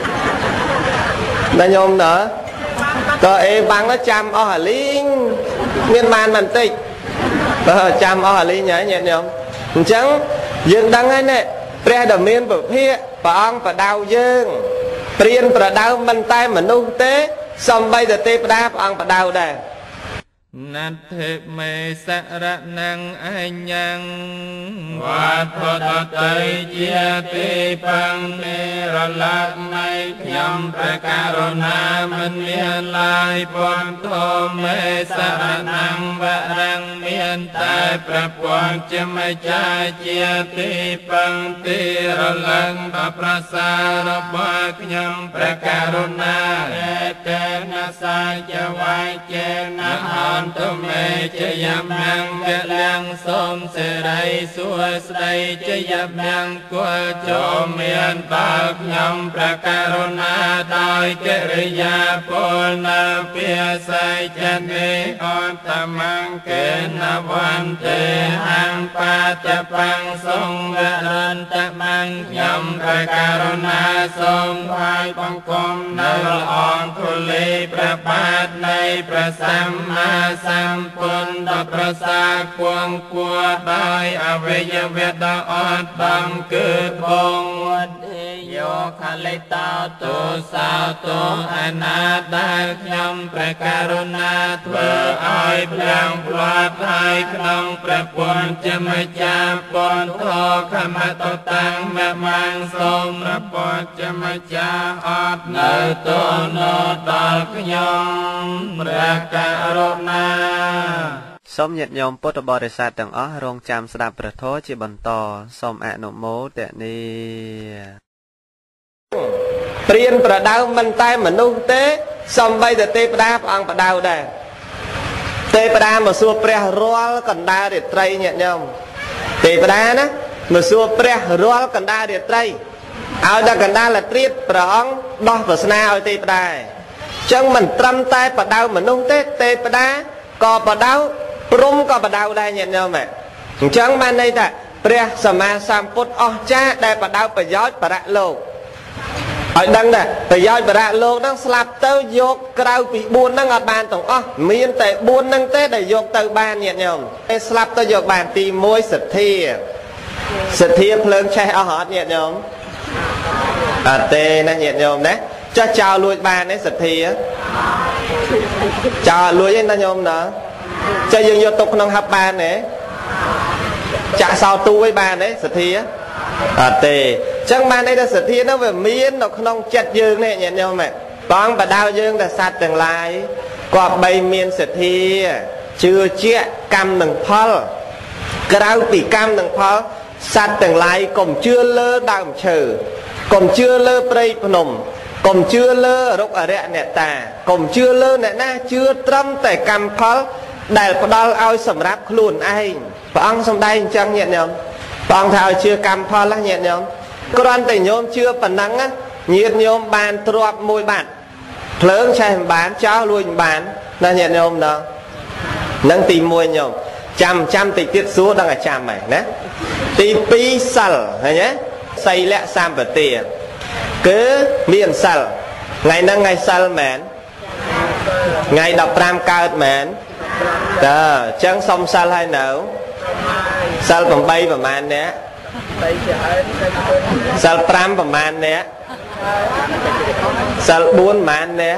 ណាញោមណាតអេវ៉ាន់ចាំអស់អាលីងមានបានបន្តិចបើចាំអស់អាលីងហើយញាតិញោមអញ្ចឹងយើងដឹងហើយណែព្រះដ៏មានពភាកព្រះអង្គបដៅយើងព្រានប្រដៅមិនតែមនុស្សទេសំបីតែទេវតាព្រះអង្គបដៅដែរណដ្ឋិមេសរណងអញ្ញងវត្ថុតតៃជាទីបង្និរលក្ខនៃខ្ញុំព្រះករុណាមិនមានឡើយពុទ្ធមេសរណងវរងមានតែព្រះពុទ្ធជាម្ចាស់ជាទីបង្ទីរលឹងបប្រសារបស់ខ្ញុំព្រះករុណាតេនសាយវាយចេនហន្តមេជយមង្គលាំងសូមសេរីសួស្តីជយមង្គលចូលមានបើខ្ញុំព្រះករុណាដោយកិរិយាពលណាពាស័យចនេអតមង្គេនវន្ទេហាំបាតបង្សង្វរន្តមង្គខ្ញុំព្រះករុណាសូមថ្វាយបង្គំនៅល្អធូលីព្រះបាទនៃព្រះសម្មាសម្ពុទ្ធដល់ប្រសាគួងគួរដោយអវយវៈដ៏អត់បំគឺបងវត្តយោខលិតោទោសោទោអនាដែលខ្ញុំព្រះករុណាធ្វើឲ្យព្រាំងផ្លាត់ហើយក្នុងព្រះពុទ្ធជាម្ចាស់ពុទ្ធខមតតាំងមមាំងសូមព្រះពុទ្ធជាម្ចាស់អត់នៅទោណដល់ខ្ញុំព្រះករុណាសូមញាតិញោមពុទ្ធបរិស័ទទាំងអស់រងចាំស្ដាប់ព្រះធម៌ជាបន្តសូមអនុមោទនាព្រានប្រដៅមិនតែមនុស្សទេសំបីតែទេវតាព្រះអង្គបដៅដែរទេវតាមកសួរព្រះរាល់កណ្ដាលរាត្រីញាតិញោមទេវតាណាមកសួរព្រះរាល់កណ្ដាលរាត្រីឲ្យដល់កណ្ដាលរាត្រីព្រះអង្គដោះប្រស្នាឲ្យទេវតាអញ្ចឹងមិនត្រឹមតែបដៅមនុស្សទេទេវតាក៏បដៅព្រំក៏បដៅដែរញាតិញោមអញ្ចឹងបានន័យថាព្រះសម្មាសម្ពុទ្ធអស្ចារ្យដែលបដៅប្រយោជន៍បរៈលោក hỏi đăng nè phải giao bà rạ lô đang slap tới dọc krau bị buôn đang ở bàn tổng miên tại buôn đang tết để dọc từ bàn nhẹ nhõm slap tới dọc bàn tì môi sật thiê phơn che ở hót nhẹ nhõm tê nó nhẹ nhõm đấy cho chào lui bàn đấy sật thiê chào lui ấy nó nhôm nữa cho dương vô tục nông hấp bàn đấy chả sao tu với bàn đấy sật thiê tê chẳng bàn đây là sật thiê nó về miên nó không chặt dương này nhẹ nhõm mẹ con bà đau dương là sát từng lại qua bay miên sật thiê chưa chia cam nâng phal cái bị cam nâng phal sát từng lại còn chưa lơ đàm trừ còn chưa lơ prey phnom còn chưa lơ rốc ở rẽ nẹt ta còn chưa lơ nẹt na chưa trâm tại cam phal đại có đau ao sầm ráp luôn anh và ông xong đây chẳng nhẹ nhõm ông thao chưa cam phal lá nhẹ nhõm con tại nhôm chưa phần nắng á nhiệt nhôm bàn trọp môi bạn lớn chạy bán cháu luôn bán là nhẹ nhôm đó nâng tìm môi nhôm trăm tỷ tiết số đang ở trăm mày nè tí pi sal này nhé xây lẹ sam vật tiền cứ miền sal ngày nâng ngày sal mến ngày đọc ram cao mến chẳng xong sal hay nấu sal bằng bay và man nè sal pram và man nè sal buôn man nè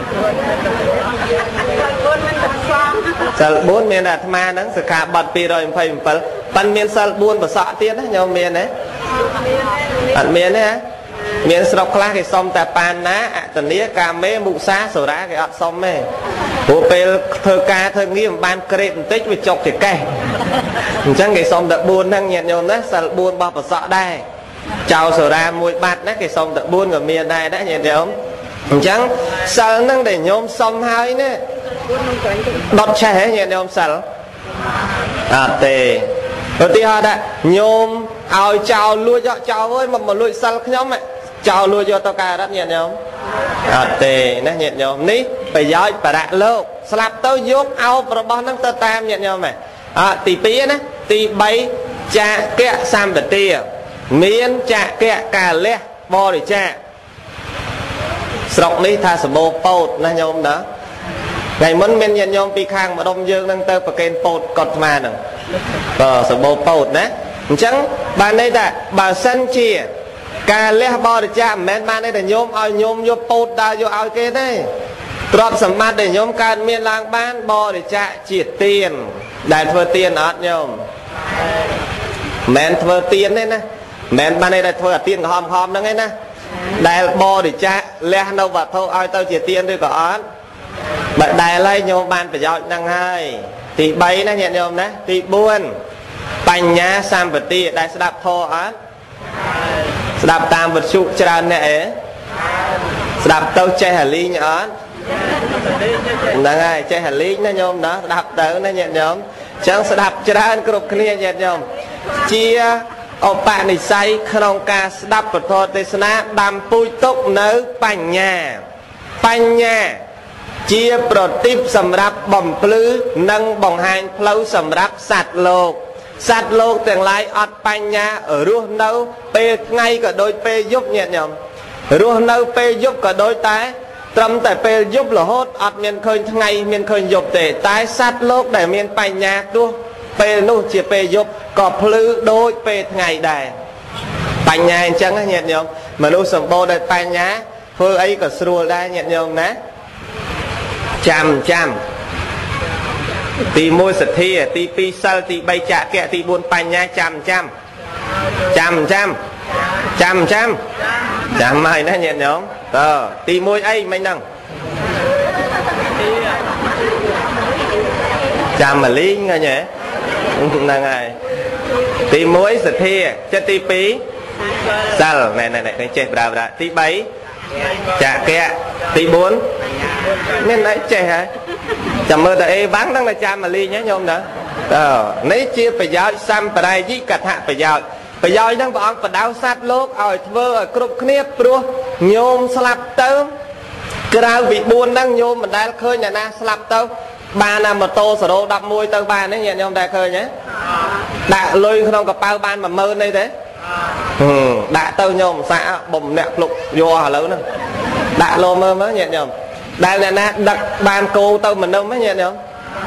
sal buôn miền là tham nắng sự cả bật pi rồi phải pan miền sal buôn và sọ tiết đấy nhau miền đấy miền đấy hả miền sọc khla cái xong ta pan ná tận nia cà mê mụ sa sổ đá cái xong mê bộ pe thơ ca thơ nghiêm ban kret tích với chọc thì cây chẳng cái xong đã buôn đang nhẹ nhõm đấy sal buôn bao và sọ đây chào sổ đá mùi bát đấy cái xong đã buôn ở miền đây đã nhẹ nhõm chẳng sal năng để nhôm xong hai nè đọt trẻ nhẹ nhõm sal tề đầu tiên đã nhôm ao chào lui cho chào với mà lui sal nhóm mẹ chào lui cho tao ca rất nhẹ nhõm tề nó nhẹ nhõm ní phải giỏi phải đạt lô slap tao dốt ao và bao năng tao tam nhẹ nhõm mẹ tì pía nè tì bay cha kẹ sam bật tia miên cha kẹ cà lẹ bo để cha sọc ní tha sờ bô pột nó nhôm đó ngày muốn men nhẹ nhõm pi khang mà đông dương năng tơ và kèn pột cọt mà nè sờ bô pột nè chẳng bạn đây ta bà sân chia cà lẹ bo để cha men bạn đây là nhôm ao nhôm vô pột đa vô ao kia đấy trọt sầm mát để nhôm can miên lang ban bo để cha triệt tiền đại thưa tiền ớt nhôm men thưa tiền đấy nè men ban đây là thưa tiền hòm đó nghe nè đại bo để cha lẹ đâu và thôi ai tao triệt tiền đi có ớt bạn đại lấy nhôm ban phải giỏi năng hai thì bay nó nhẹ nhôm nè thì buôn bành nhá sam vật ti đại sẽ đạp thô ớt đạp tam vật trụ tràn nè đạp tao che hà ly nhá năng hai che hà ly nó nhôm đó đạp tới nó nhẹ nhõm chẳng sẽ đạp tràn cục kia nhẹ nhõm chia ở bạn này say không ca đạp vật thô tê sna đam pui túc nấu bành nhà chia pro tip sầm ráp bầm plư nâng bồng hành plau sầm ráp sạt lô tiền lại ọt bành nhà ở ruột nấu pe ngay cả đôi pe giúp nhẹ nhõm ruột nấu pe giúp cả đôi tái trầm tại pe giúp là hốt ọt miền khơi ngay miền khơi dục để tái sát lô để miền bành nhà tua pe nu chia pe giúp có plư đôi pe ngày đài bành nhà chẳng nhẹ nhõm mà nu sầm bô để bành nhà phơi ấy cả srua đây nhẹ nhõm nè trăm tì môi sật thi tì pi sal tì bay chạ kẹ tì buôn bành nha trăm mày nó nhẹ nhõm tì môi ấy mày nâng trăm mà lý nghe nhỉ nâng này tì môi sật thi chất tì pi sal này chết ra tì bay chạ kẹ tì buôn nên đấy trẻ hả chầm mơ tại bán đang là cha mà ly nhé nhôm đó nấy chia phải giáo xăm phải đây với cật hạ phải giáo đang bọn phải đau sát lốt ở vơ ở cục nếp pro nhôm slap tớ cái nào bị buồn đang nhôm mình đang khơi nhà na slap tớ ba năm mà tô sờ đô đập môi tớ ba đấy nhẹ nhôm đại khơi nhé đại lôi không có bao ban mà mơ đây thế đã tao nhôm xã bầm nẹt lục vô lớn nè đã lô mơ mới nhẹ nhầm đại là na đặt bàn cô tao mình đâu mới nhẹ nhầm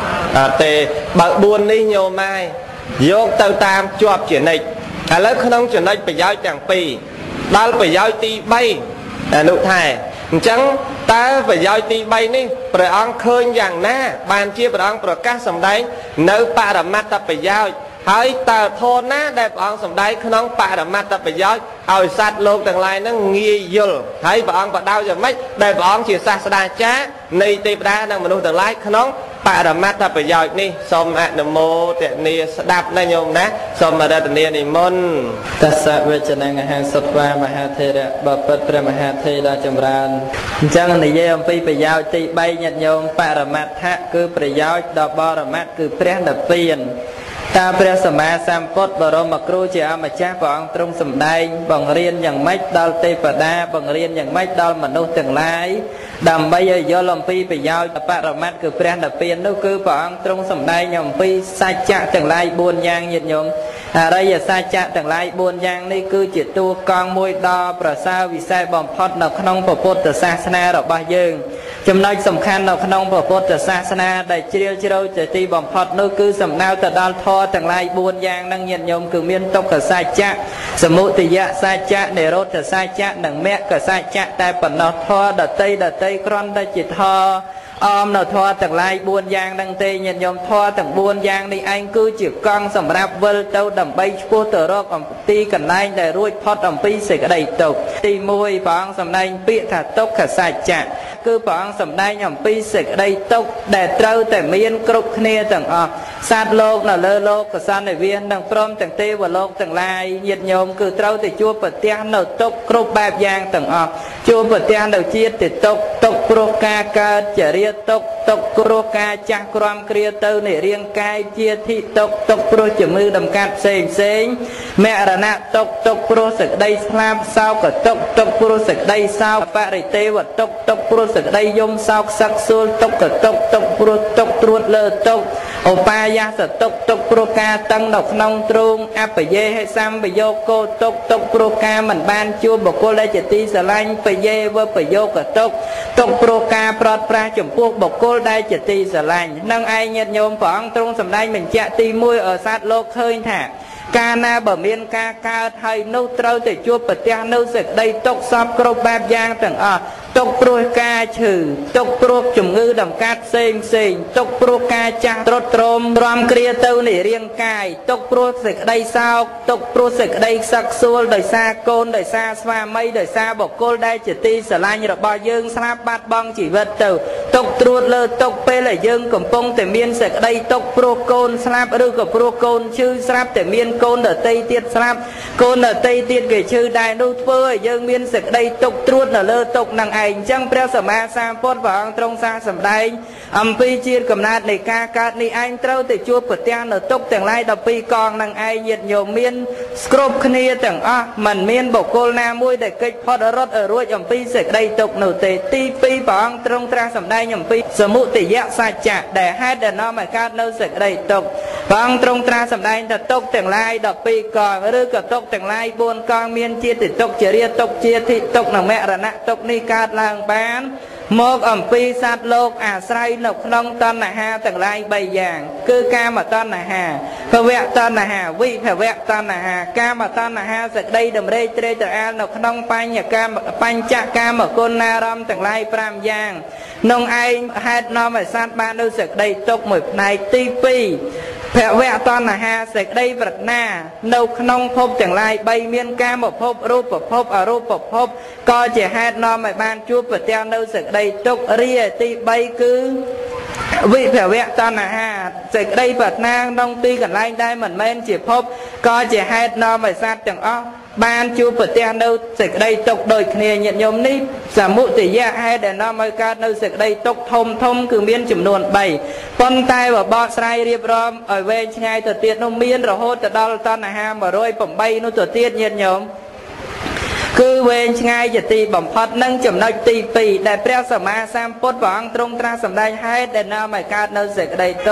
tề bợ buồn đi nhiều mai vô tao tam chọp chuyển này lấy không chuyển này phải giao chẳng pì đó phải giao ti bay nụ thải chẳng ta phải giao ti bay ní phải ăn khơi dạng na bàn chia phải ăn phải các sầm đấy nếu ba đầm mắt ta phải giao hãy ta thôn ná đẹp ăn sầm đấy không ba đầm mắt ta phải giao ao sát lô từng lại nó nghi dul hãy bà ăn bà đau giờ mấy đẹp ăn chỉ sa sa chá này tây đa đang mình từng lại không bà đầm mắt ta phải giao ní xong nằm mô tiện ni đạp này nhôm ná xong mà ra tiện ni môn ta sa về chân anh hàng sốt va mà ha thề đã bờ bật pre mà ha thề đã chấm ran chẳng này dây ông phi phải giao tây bay nhặt nhôm bà đầm mắt ha cứ phải giao đập bờ đầm mắt cứ pre đập tiền taព្រះសម្មាសម្ពុទ្ធបរមគ្រូជាអម្ចាស់ព្រះអង្គទ្រង់សម្ដែងបង្រៀនយ៉ាងម៉េចដល់ទេវតាបង្រៀនយ៉ាងម៉េចដល់មនុស្សទាំងឡាយដើម្បីឲ្យយល់អំពីប្រយោជន៍បរមត្តគឺព្រះនិព្វាននោះគឺព្រះអង្គទ្រង់សម្ដែងអំពីសច្ចៈទាំងឡាយ4យ៉ាងញាតិញោមអរិយសច្ចៈទាំងឡាយ4យ៉ាងនេះគឺជាតួកង់មួយដ៏ប្រសើរវិសេសបំផុតនៅក្នុងពុទ្ធសាសនារបស់យើងចំណុចសំខាន់នៅក្នុងពុទ្ធសាសនាដែលជ្រាលជ្រៅជាទីបំផុតនោះគឺសំដៅទៅដល់ធម៌ទាំងឡាយ4យ៉ាងហ្នឹងញាតិញោមគឺមានទុក្ខសច្ចៈសមុទយសច្ចៈនិរោធសច្ចៈនិងមគ្គសច្ចៈតែប៉ុណ្ណោះធម៌ដតីគ្រាន់តែជាធម៌អមនៅធម៌ទាំងឡាយ4យ៉ាងហ្នឹងទេញាតិញោមធម៌ទាំង4យ៉ាងនេះឯងគឺជាកង់សម្រាប់វិលទៅដើម្បីឆ្ពោះទៅរកអំពីកន្លែងដែលរួចផុតអំពីសេចក្តីទុក្ខទី1ព្រះអង្គសម្ដែងពាក្យថាទុក្ខសច្ចៈគឺព្រះអង្គសម្ដែងអំពីសេចក្តីទុក្ខដែលត្រូវតែមានគ្រប់គ្នាទាំងអស់សត្វលោកនៅលើលោកកសន្និវាសនិងព្រមទាំងទេវលោកទាំងឡាយញាតិញោមគឺត្រូវតែជួបប្រទះនៅទុក្ខគ្រប់បែបយ៉ាងទាំងអស់ជួបប្រទះនៅជាតិទុក្ខទុក្ខព្រោះការកើតចរិយាទុក្ខទុក្ខព្រោះការចាស់ក្រំគ្រាទៅនៃរាងកាយជាធិទុក្ខទុក្ខព្រោះជំងឺដំកាត់ផ្សេងមរណៈទុក្ខទុក្ខព្រោះសេចក្តីស្លាប់សោកទុក្ខទុក្ខព្រោះសេចក្តីសោកបរិទេវទុក្ខទុក្ខព្រោះសេចក្តីយំសោកសឹកសួលទុក្ខទុក្ខទុក្ខព្រោះទុក្ខត្រួតលើទុក្ខឧបាយសទុក្ខទុក្ខព្រោះការតឹងនៅក្នុងទ្រូងអបយេហិសម្បយោគោទុក្ខទុក្ខព្រោះការមិនបានជួបបុគ្គលដែលជាទីស្រឡាញ់បយេវបយោគទុក្ខទុក្ខព្រោះការប្រត់ប្រាស់ចំពោះបុគ្គលដែលជាទីស្រឡាញ់នឹងឯងញាតិញោមព្រះអង្គទ្រង់សម្ដែងបញ្ជាក់ទី1ឲ្យសត្វលោកឃើញថាកាលណាបើមានការកើតហើយនោះត្រូវតែជួបប្រទះនៅសេចក្តីទុក្ខសពគ្រប់បែបយ៉ាងទាំងអស់ទុក្ខព្រោះការឈឺទុក្ខព្រោះជំងឺដំកាត់ផ្សេងទុក្ខព្រោះការចាស់ទ្រុឌទ្រោមទ្រាំគ្រាទៅនៃរាងកាយទុក្ខព្រោះសេចក្តីសោកទុក្ខព្រោះសេចក្តីខ្សឹកខ្សួលដោយសារកូនដោយសារស្វាមីដោយសារបុគ្គលដែលជាទីស្រឡាញ់របស់យើងស្លាប់បាត់បង់ជីវិតទៅទុក្ខត្រួតលើទុក្ខពេលដែលយើងកំពុងតែមានសេចក្តីទុក្ខព្រោះកូនស្លាប់ឬក៏ព្រោះកូនឈឺស្រាប់តែមានកូនដតីទៀតស្លាប់កូនដតីទៀតគេឈឺដែរនោះធ្វើឲ្យយើងមានសេចក្តីទុក្ខត្រួតនៅលើទុក្ខនឹងឯងអញ្ចឹងព្រះសម្មាសម្ពុទ្ធព្រះអង្គទ្រង់សាសម្ដែងអំពីជាតិកំណើតនៃការកើតនេះឯងត្រូវតែជួបប្រទះនៅទុក្ខទាំងឡាយ12កងនឹងឯងញាតិញោមមានស្គ្រប់គ្នាទាំងអស់មិនមានបុគ្គលណាមួយដែលកិច្ចផុតរត់ឲ្យរួចអំពីសេចក្តីទុក្ខនោះទេទី2ព្រះអង្គទ្រង់ត្រាស់សម្ដែងអំពីសមុទយសច្ចៈដែលហេតុដែលនាំឲ្យកើតនៅសេចក្តីទុក្ខព្រះអង្គទ្រង់ត្រាស់សម្ដែងថាទុក្ខទាំងឡាយ12កងឬក៏ទុក្ខទាំងឡាយ4កងមានជាតិទុក្ខចរិយាទុក្ខជាធិទុក្ខនិងមរណៈទុក្ខនេះកើតឡើងបានមកអំពីសត្វលោកអាស្រ័យនៅក្នុងតណ្ហាទាំងឡាយ3យ៉ាងគឺកាមតណ្ហាភវតណ្ហាវិភវតណ្ហាកាមតណ្ហាសេចក្តីតម្រេកត្រេកត្រអាលនៅក្នុងបញ្ចកាមគុណអារម្មណ៍ទាំងឡាយ5យ៉ាងក្នុងឯងហេតុនាំឲ្យសត្វបាននៅសេចក្តីទុក្ខមួយផ្នែកទី2ភវតណ្ហាសេចក្តីប្រាថ្នានៅក្នុងភពទាំងឡាយ3មានកាមភពរូបភពអរូបភពក៏ជាហេតុនាំឲ្យបានជួបប្រទះនៅសេចក្តីទុក្ខរីឯទី3គឺវិភវតណ្ហាសេចក្តីប្រាថ្នាក្នុងទីកន្លែងដែលមិនមែនជាភពក៏ជាហេតុនាំឲ្យសត្វទាំងអស់បានជួបប្រទះនៅសេចក្តីទុក្ខដូចគ្នាញាតិញោមនេះសមុទយៈហេតុដែលនាំឲ្យកើតនៅសេចក្តីទុក្ខធំគឺមានចំនួន3ប៉ុន្តែបើបកស្រាយរៀបរាប់ឲ្យវែងឆ្ងាយទៅទៀតនោះមានរហូតទៅដល់តណ្ហា108នោះទៅទៀតញាតិញោមគឺវែងឆ្ងាយជាទីបំផុតនឹងចំណុចទី2ដែលព្រះសម្មាសម្ពុទ្ធព្រះអង្គទ្រង់ត្រាស់សម្ដែងហេតុដែលនាំឲ្យកើតនៅសេចក្តីទុក្ខ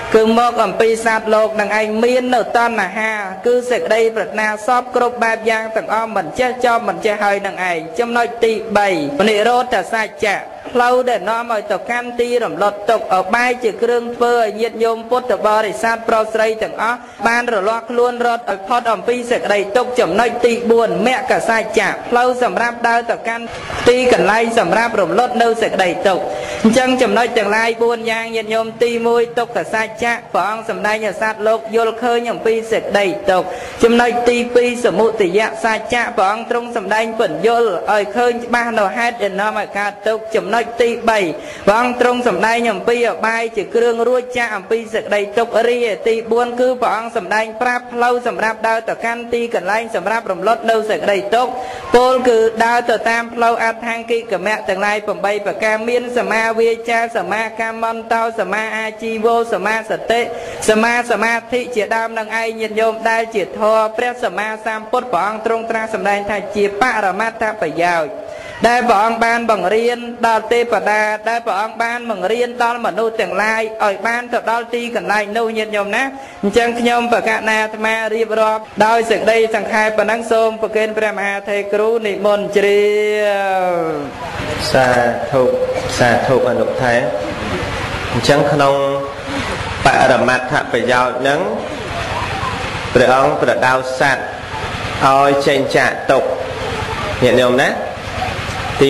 cứ một âm pi sát lộc đằng anh miên nở tan là ha cứ sệt đây vật na shop crop ba giang tầng om mình che cho mình che hơi đằng anh trong nói tị bày nị rốt là sai chạ lâu để nó mời tàu can ti rầm lọt tục ở bay chỉ kêu phơi nhiệt nhôm put tàu bò để sát pro sray tầng ó ban rồi loa luôn rốt ở pot âm pi sệt đây tục chấm nói tị buồn mẹ cả sai chạ lâu sầm ráp đau tàu can ti cần lay sầm ráp rầm lọt đâu sệt đầy tục chân chấm nói chẳng lay buồn giang nhiệt nhôm ti môi tục cả sai chạ phỏng sầm đây nhà sát lộc vô khơi nhầm pi sệt đầy tục chấm nói ti pi sầm mụ tị dạ sai chạ phỏng trong sầm đây vẫn vô ở khơi ba đầu hết để nó mà cả tục chấm nói tị bảy vâng trong sầm đây nhầm pi ở bay chỉ kêu ruồi cha pi sệt đầy tục ở ri tị buồn cứ phỏng sầm đây prap lâu sầm ráp đau tàu can ti cần lay sầm ráp rầm lót đâu sệt đầy tục pol cứ đau tàu tam lâu át thang kị cả mẹ tầng lai phẩm bay và cam miên sầm ma vi cha sầm ma cam mon tao sầm ma a chi vô sầm ma sệt tệ sầm ma thị chỉ đam năng ai nhiệt nhôm đai chỉ thò pret sầm ma sam put phỏng trong tra sầm đây thay chỉ pa ra mát ta phải giàuได้บอกองบ้านบังเรียนดอลเตปดาได้บอกองบ้านบังเรียนดอลมนุษย์แต่งลายอ่อยบ้านกับดอลตีกันลายนู่นยันยมนะจังขยมประกาศนาธรรมารีบรอบโดยศึกได้สังขายปนังโสมประเกณฑ์พระมหาเทกรุนิมนต์เจียวสาธุอนุทัยจังขนมปรมัตถประโยชน์นั้นพระองค์ประดาวสัตว์เอาเจนจ่าตกยันยมนะទី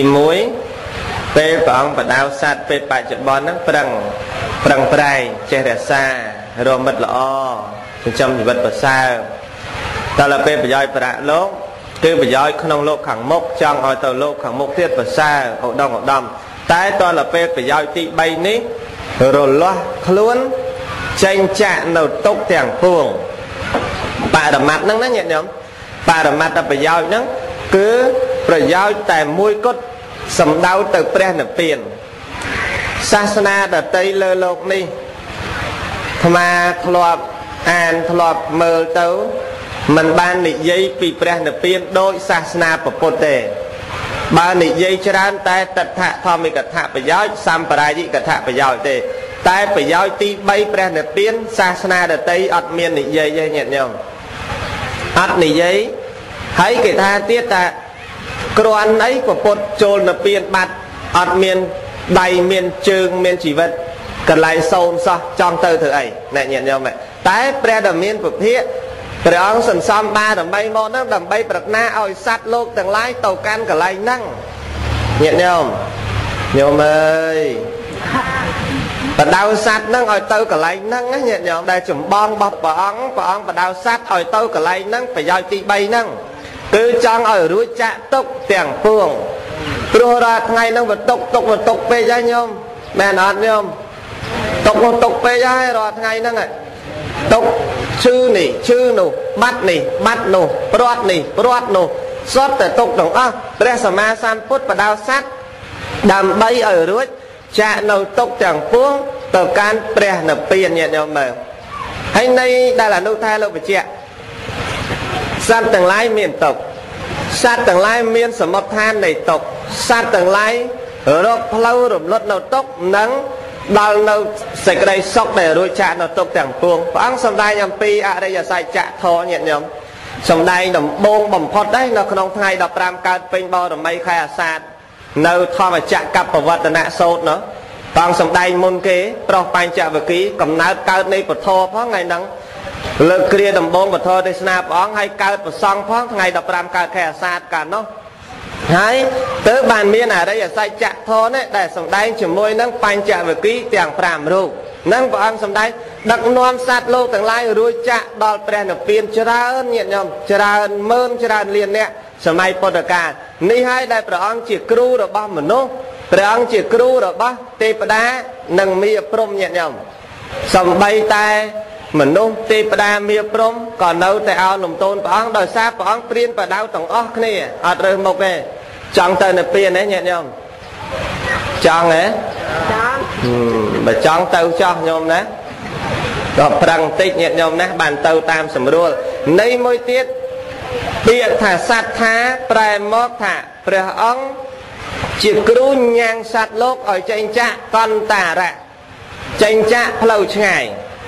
1ពេលព្រះអង្គបដៅសត្វពេលបច្ចុប្បន្នហ្នឹងប្រឹងប្រែងចេះរក្សារមិត្តល្អចិញ្ចឹមជីវិតប្រសើរដល់ពេលប្រយោជន៍ប្រាក់លោកគឺប្រយោជន៍ក្នុងលោកខាងមុខចង់ឲ្យទៅលោកខាងមុខទៀតប្រសើរឧត្តមតែដល់ពេលប្រយោជន៍ទី3នេះរលាស់ខ្លួនចេញចាក់នៅទុកទាំងពួងបរមត្តហ្នឹងណាញាតិញោមបរមត្តប្រយោជន៍ហ្នឹងគឺប្រយោជន៍តែមួយគត់សំដៅទៅព្រះនិព្វានសាសនាដតីលើលោកនេះអាត្មាធ្លាប់អានធ្លាប់មើលទៅមិនបាននិយាយពីព្រះនិព្វានដោយសាសនាពុទ្ធទេបើនិយាយច្រើនតែតថធម្មិកថាប្រយោជន៍សម្បរាយិកថាប្រយោជន៍ទេតែប្រយោជន៍ទី3ព្រះនិព្វានសាសនាដតីអត់មាននិយាយទេញាតិញោមអត់និយាយហើយគេថាទៀតថាគ្រាន់អីពុទ្ធចូលនិព្វានបាត់អត់មានដៃមានជើងមានជីវិតកន្លែងសូន្យសោះចង់ទៅធ្វើអីអ្នកញាតិញោមតែព្រះដ៏មានពុទ្ធិព្រះអង្គសន្សំបារមីមកហ្នឹងដើម្បីប្រាថ្នាឲ្យសត្វលោកទាំងឡាយទៅកាន់កន្លែងហ្នឹងញាតិញោមអើយបដៅសត្វហ្នឹងឲ្យទៅកន្លែងហ្នឹងញាតិញោមដែលចម្បងរបស់ព្រះអង្គបដៅសត្វឲ្យទៅកន្លែងហ្នឹងប្រយោជន៍ទី3ហ្នឹងគឺចង់ឲ្យរួចចាក់ទុកទាំងពួងព្រោះរាល់ថ្ងៃហ្នឹងបន្ទុកពេកហើយញោមមែនអត់ញោមទុកពេកហើយរាល់ថ្ងៃហ្នឹងទុកឈឺនេះឈឺនោះបាត់នេះបាត់នោះព្រាត់នេះព្រាត់នោះសុទ្ធតែទុកទាំងអស់ព្រះសម្មាសម្ពុទ្ធបដៅសត្វដើម្បីឲ្យរួចចាក់នៅទុកទាំងពួងទៅកាន់ព្រះនិព្វានញាតិញោមមើលហើយនៃដែលអនុថែលោកបញ្ជាក់សត្វទាំងឡាយមានទុក្ខសត្វទាំងឡាយមានសមុទ្ឋាននៃទុក្ខសត្វទាំងឡាយរកផ្លូវរំលត់នៅទុក្ខនិងដល់នៅសេចក្តីសុខដែលរួចចាកនៅទុក្ខទាំងពួងព្រះអង្គសម្ដែងអំពីអរិយសច្ចៈធម៌ញាតិញោមសម្ដែងដំបូងបំផុតដែរនៅក្នុងថ្ងៃ15កើតពេញបរមីខែអាសាឍនៅធម្មចក្រកប្បវត្តនៈសូត្រនោះព្រះអង្គសម្ដែងមុនគេប្រុសបញ្ចវគិកំណើតកើតនៃពធផងថ្ងៃហ្នឹងលើកគ្រាដំបងពធទេសនាព្រះអង្គឲ្យកើតប្រសង់ផងថ្ងៃ15កើតខែអាសាឍកាលនោះហើយទើបបានមានអរិយសច្ចៈធម៌នេះដែលសម្ដែងជាមួយនឹងបញ្ចវគិទាំង5រូបនឹងព្រះអង្គសម្ដែងដឹកនាំសត្វលោកទាំងឡាយរួចចាក់ដល់ព្រះនិព្វានច្រើនញាតិញោមច្រើនម៉ឺនច្រើនលានអ្នកសម័យពុទ្ធកាលនេះហើយដែលព្រះអង្គជាគ្រូរបស់មនុស្សព្រះអង្គជាគ្រូរបស់ទេវតានិងមារព្រហ្មញាតិញោមសំបីតែមនុស្សទេវតាមារព្រហ្មក៏នៅតែឲ្យលំទោនព្រះអង្គដោយសារព្រះអង្គព្រានបដៅទាំងអស់គ្នាអត់រើសមុខទេចង់ទៅនិព្វានទេញាតិញោមចង់ទេបើចង់ទៅចោះញោមណាក៏ប្រឹងតិចញាតិញោមណាបានទៅតាមស្រួលនៃមួយទៀតពាក្យថាសត្វថាប្រែមកថាព្រះអង្គជាគ្រូញ៉ាំងសត្វលោកឲ្យចេញចាក់កន្តារៈចេញចាក់ផ្លូវឆ្ងាយ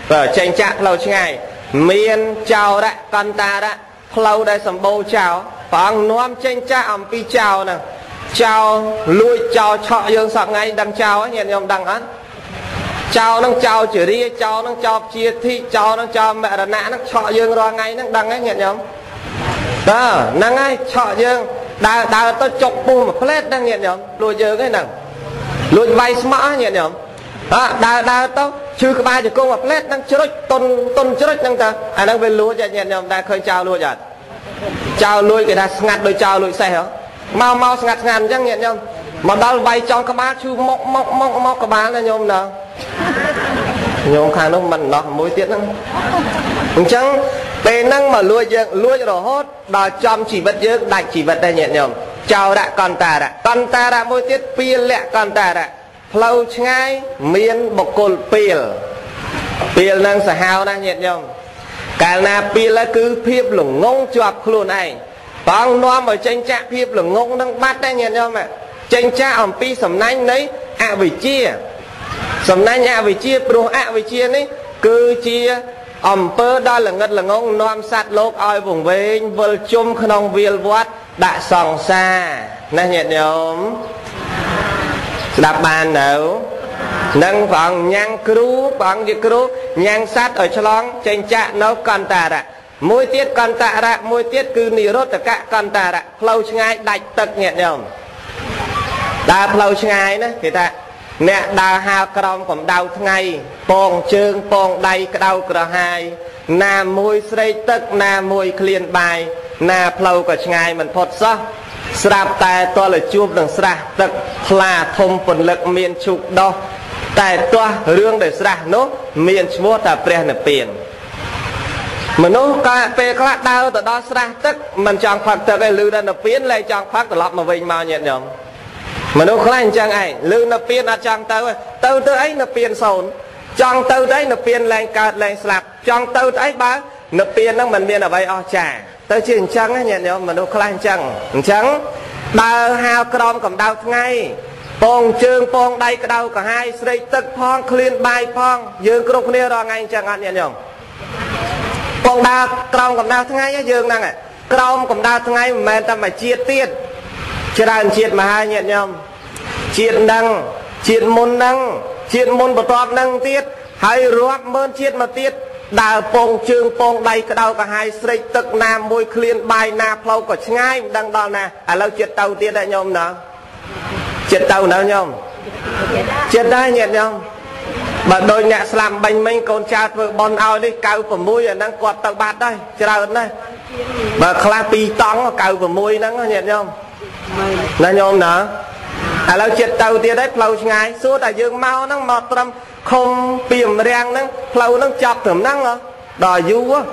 và tranh chạc lâu ngay miền chào đã con ta đã lâu đây sầm bầu chào bằng nóm tranh chạc ẩm pi chào nè chào lui chào chọ dương sọc ngay đằng chào ấy nhận nhầm đằng á chào nó chào chửi đi chào nó chào chia thi chào nó chào mẹ là nã nó chọ dương rồi ngay nó đằng ấy nhận nhầm đó năng ấy chọ dương đào tôi chọc bùm mà plate đang nhận nhầm lùi dương cái nằng lùi vay smart nhận nhầm đó đào tôi chưa có bài cho cô mà plate đang chơi tôn chơi đang ta đang về lúa nhận nhầm đang khơi chào lúa giật chào lùi cái ta ngặt đôi chào lùi xe hả mau ngặt ngàn chẳng nhận nhầm mà đào vay cho các bác chú móc các bác là nhôm nào nhôm khang nó mình nó mối tiết năng chẳng về năng mà lùi cho đồ hốt đào chom chỉ vật dương đại chỉ vật đây nhận nhầm chào đã con ta đã mối tiết pia lẹ con ta đã lâu ngay miền bọc cồn pia năng xã hào đang nhận nhầm cả na pia là cứ phiếp lủng ngông chọc luôn này bằng noam ở tranh trạng phiếp lủng ngông đang bắt đây nhận nhầm mà tranh trạng ẩm pi sầm nanh đấy vị chia sầm nanh vị chia pro vị chia đấy cứ chia ẩm pơ đó là ngất là ngông noam sát lốp oi vùng vinh vơ chung khăn viền vót đã sòng xa này nhận nhầm đạp bàn nấu nâng vòng nhang cru bằng gì cru nhang sát ở cho lon trên chạ nấu con ta ra môi tiết con ta ra môi tiết cứ nỉ rốt tất cả con ta ra lâu ngay đạch tật nhẹ nhầm đa lâu ngay đó thì ta mẹ đào hào còng còn đau ngày bong chương bong đầy cái đau cờ hai na môi sấy tật na môi clean bài na lâu cả ngày mình phật sao sạp tại tôi là chụp đằng sạp tật là thông phần lực miền chụp đó tại tôi rương để sạp nó miền chúa ta pre nè tiền mà nó cả về các đau từ đó sạp tức mình chọn phật từ cái lư đan nè tiền lại chọn phật từ lọp mà vinh mau nhận nhầm mà nó khó anh chăng ai lư nè tiền à chọn tao ấy nè tiền sồn chọn tao ấy nè tiền lên cả lên sạp chọn tao ấy ba nè tiền nó mình miền ở vậy o trà tới chuyện trắng á nhận nhầm mà nó khai trắng đào hào crom cầm đào ngay bong chương bong đây cái đau cả hai sấy tức phong clean bài phong dương crom kia rồi ngay chẳng hạn nhận nhầm bong đào crom cầm đào ngay á dương năng à crom cầm đào ngay mà ta mà chia tiết chia đàn chia mà hai nhận nhầm chia năng chia môn bờ tọp năng tiết hay rót mơn chia mà tiết đào bong chương bong đây cái đau cả hai sấy tức nam môi clean bài na flow có ngay đang đo nè lâu chết tàu tiết đại nhom nào chết tàu nào nhom chết đây nhẹ nhom mà đôi nhẹ làm bánh mình con cha vợ bon ao đi cào vào mũi ở đang quạt tàu bát đây chờ đây mà khla pi tong cào vào mũi nó nhẹ nhom là nhom nào lâu chết tàu tiết đấy flow ngay suốt là dương mau nó mọt trâm không piềm rang nó flow nó chọc thầm năng đó đòi du á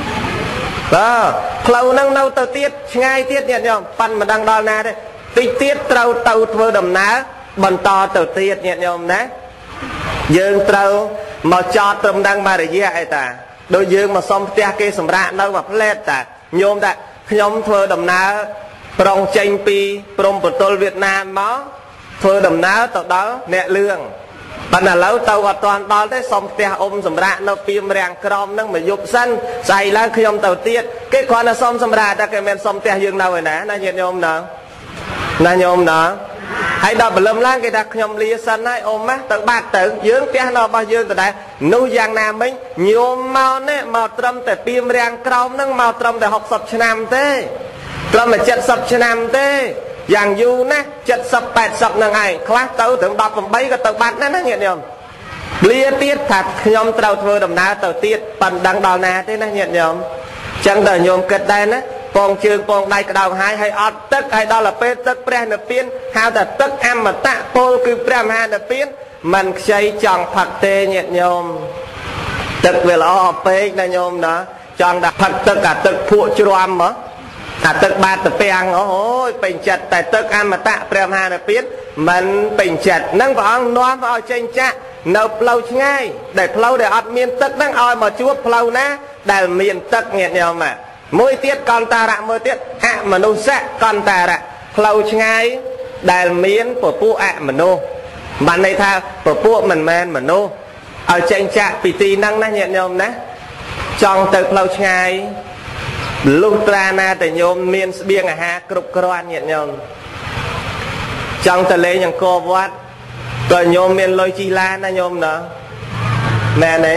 đó flow nó nâu tàu tiết ngay tiết nhẹ nhom pan mà đang đo nè đây tí tiết tàu vừa đầm ná bần to tàu tiết nhẹ nhom đấy dương tàu mà cho trầm đang mà để gì ai ta đôi dương mà xong tia kia sầm rạ đâu mà plét ta nhôm ta nhóm vừa đầm ná prong tranh pi prong bờ tol Việt Nam đó vừa đầm ná tàu đó nẹt lương bạn là lâu tàu toàn đó đấy xong tia ôm sầm rạ nó phim rèn crom nó mà dục sân dày lá khi ông tàu tiết cái con là xong sầm rạ ta cái men xong tia dương đâu rồi nè nó nhẹ nhom nào là nhôm đó hãy đọc lâm lan cái đặc nhom lia sân ấy ôm má tự bát tự dưỡng tia nó bao dương từ đây nuôi giang nam mình nhôm màu nè màu trâm để phim rèn crom nó màu trâm để học sập nam thế trâm là chật sập nam thế giang du nè chật sập bẹt sập là ngày class tàu tưởng đọc bằng bấy cái tự bát nó nhẹ nhom lia tiết thật nhom tàu thưa đầm ná tàu tiết phần đằng đào nà thế nó nhẹ nhom chẳng đời nhôm kết đây nè bong chương bong đây cái đầu hai hay ọt tức hay đó là pe tức pre nợ piên hao là tức em mà tạ pol cứ pre hai nợ piên mình xây chọn phật tê nhẹ nhôm tức về là ọt pe này nhôm đó chọn đặt phật tức cả tức phụ chuam mà cả tức ba tức peang ôi bình chặt tại tức em mà tạ pre hai nợ piên mình bình chặt nâng vào nó vào trên cha nộp lâu ngay để lâu để ọt miên tức đang oi mà chúa lâu ná để miên tức nhẹ nhôm mà môi tiết con ta rạ môi tiết ạ mà nô sẽ con ta rạ lâu ngay đài miến của phụ ạ mà nô bạn này tha của phụ mình men mà nô ở trên trạc bị tì năng ná nhiệt nhôm ná trong từ lâu ngày lúc ra na từ nhôm miên biên à ha cục cron nhiệt nhôm trong từ lấy những cô vót rồi nhôm miên lôi chi la na nhôm nữa mẹ này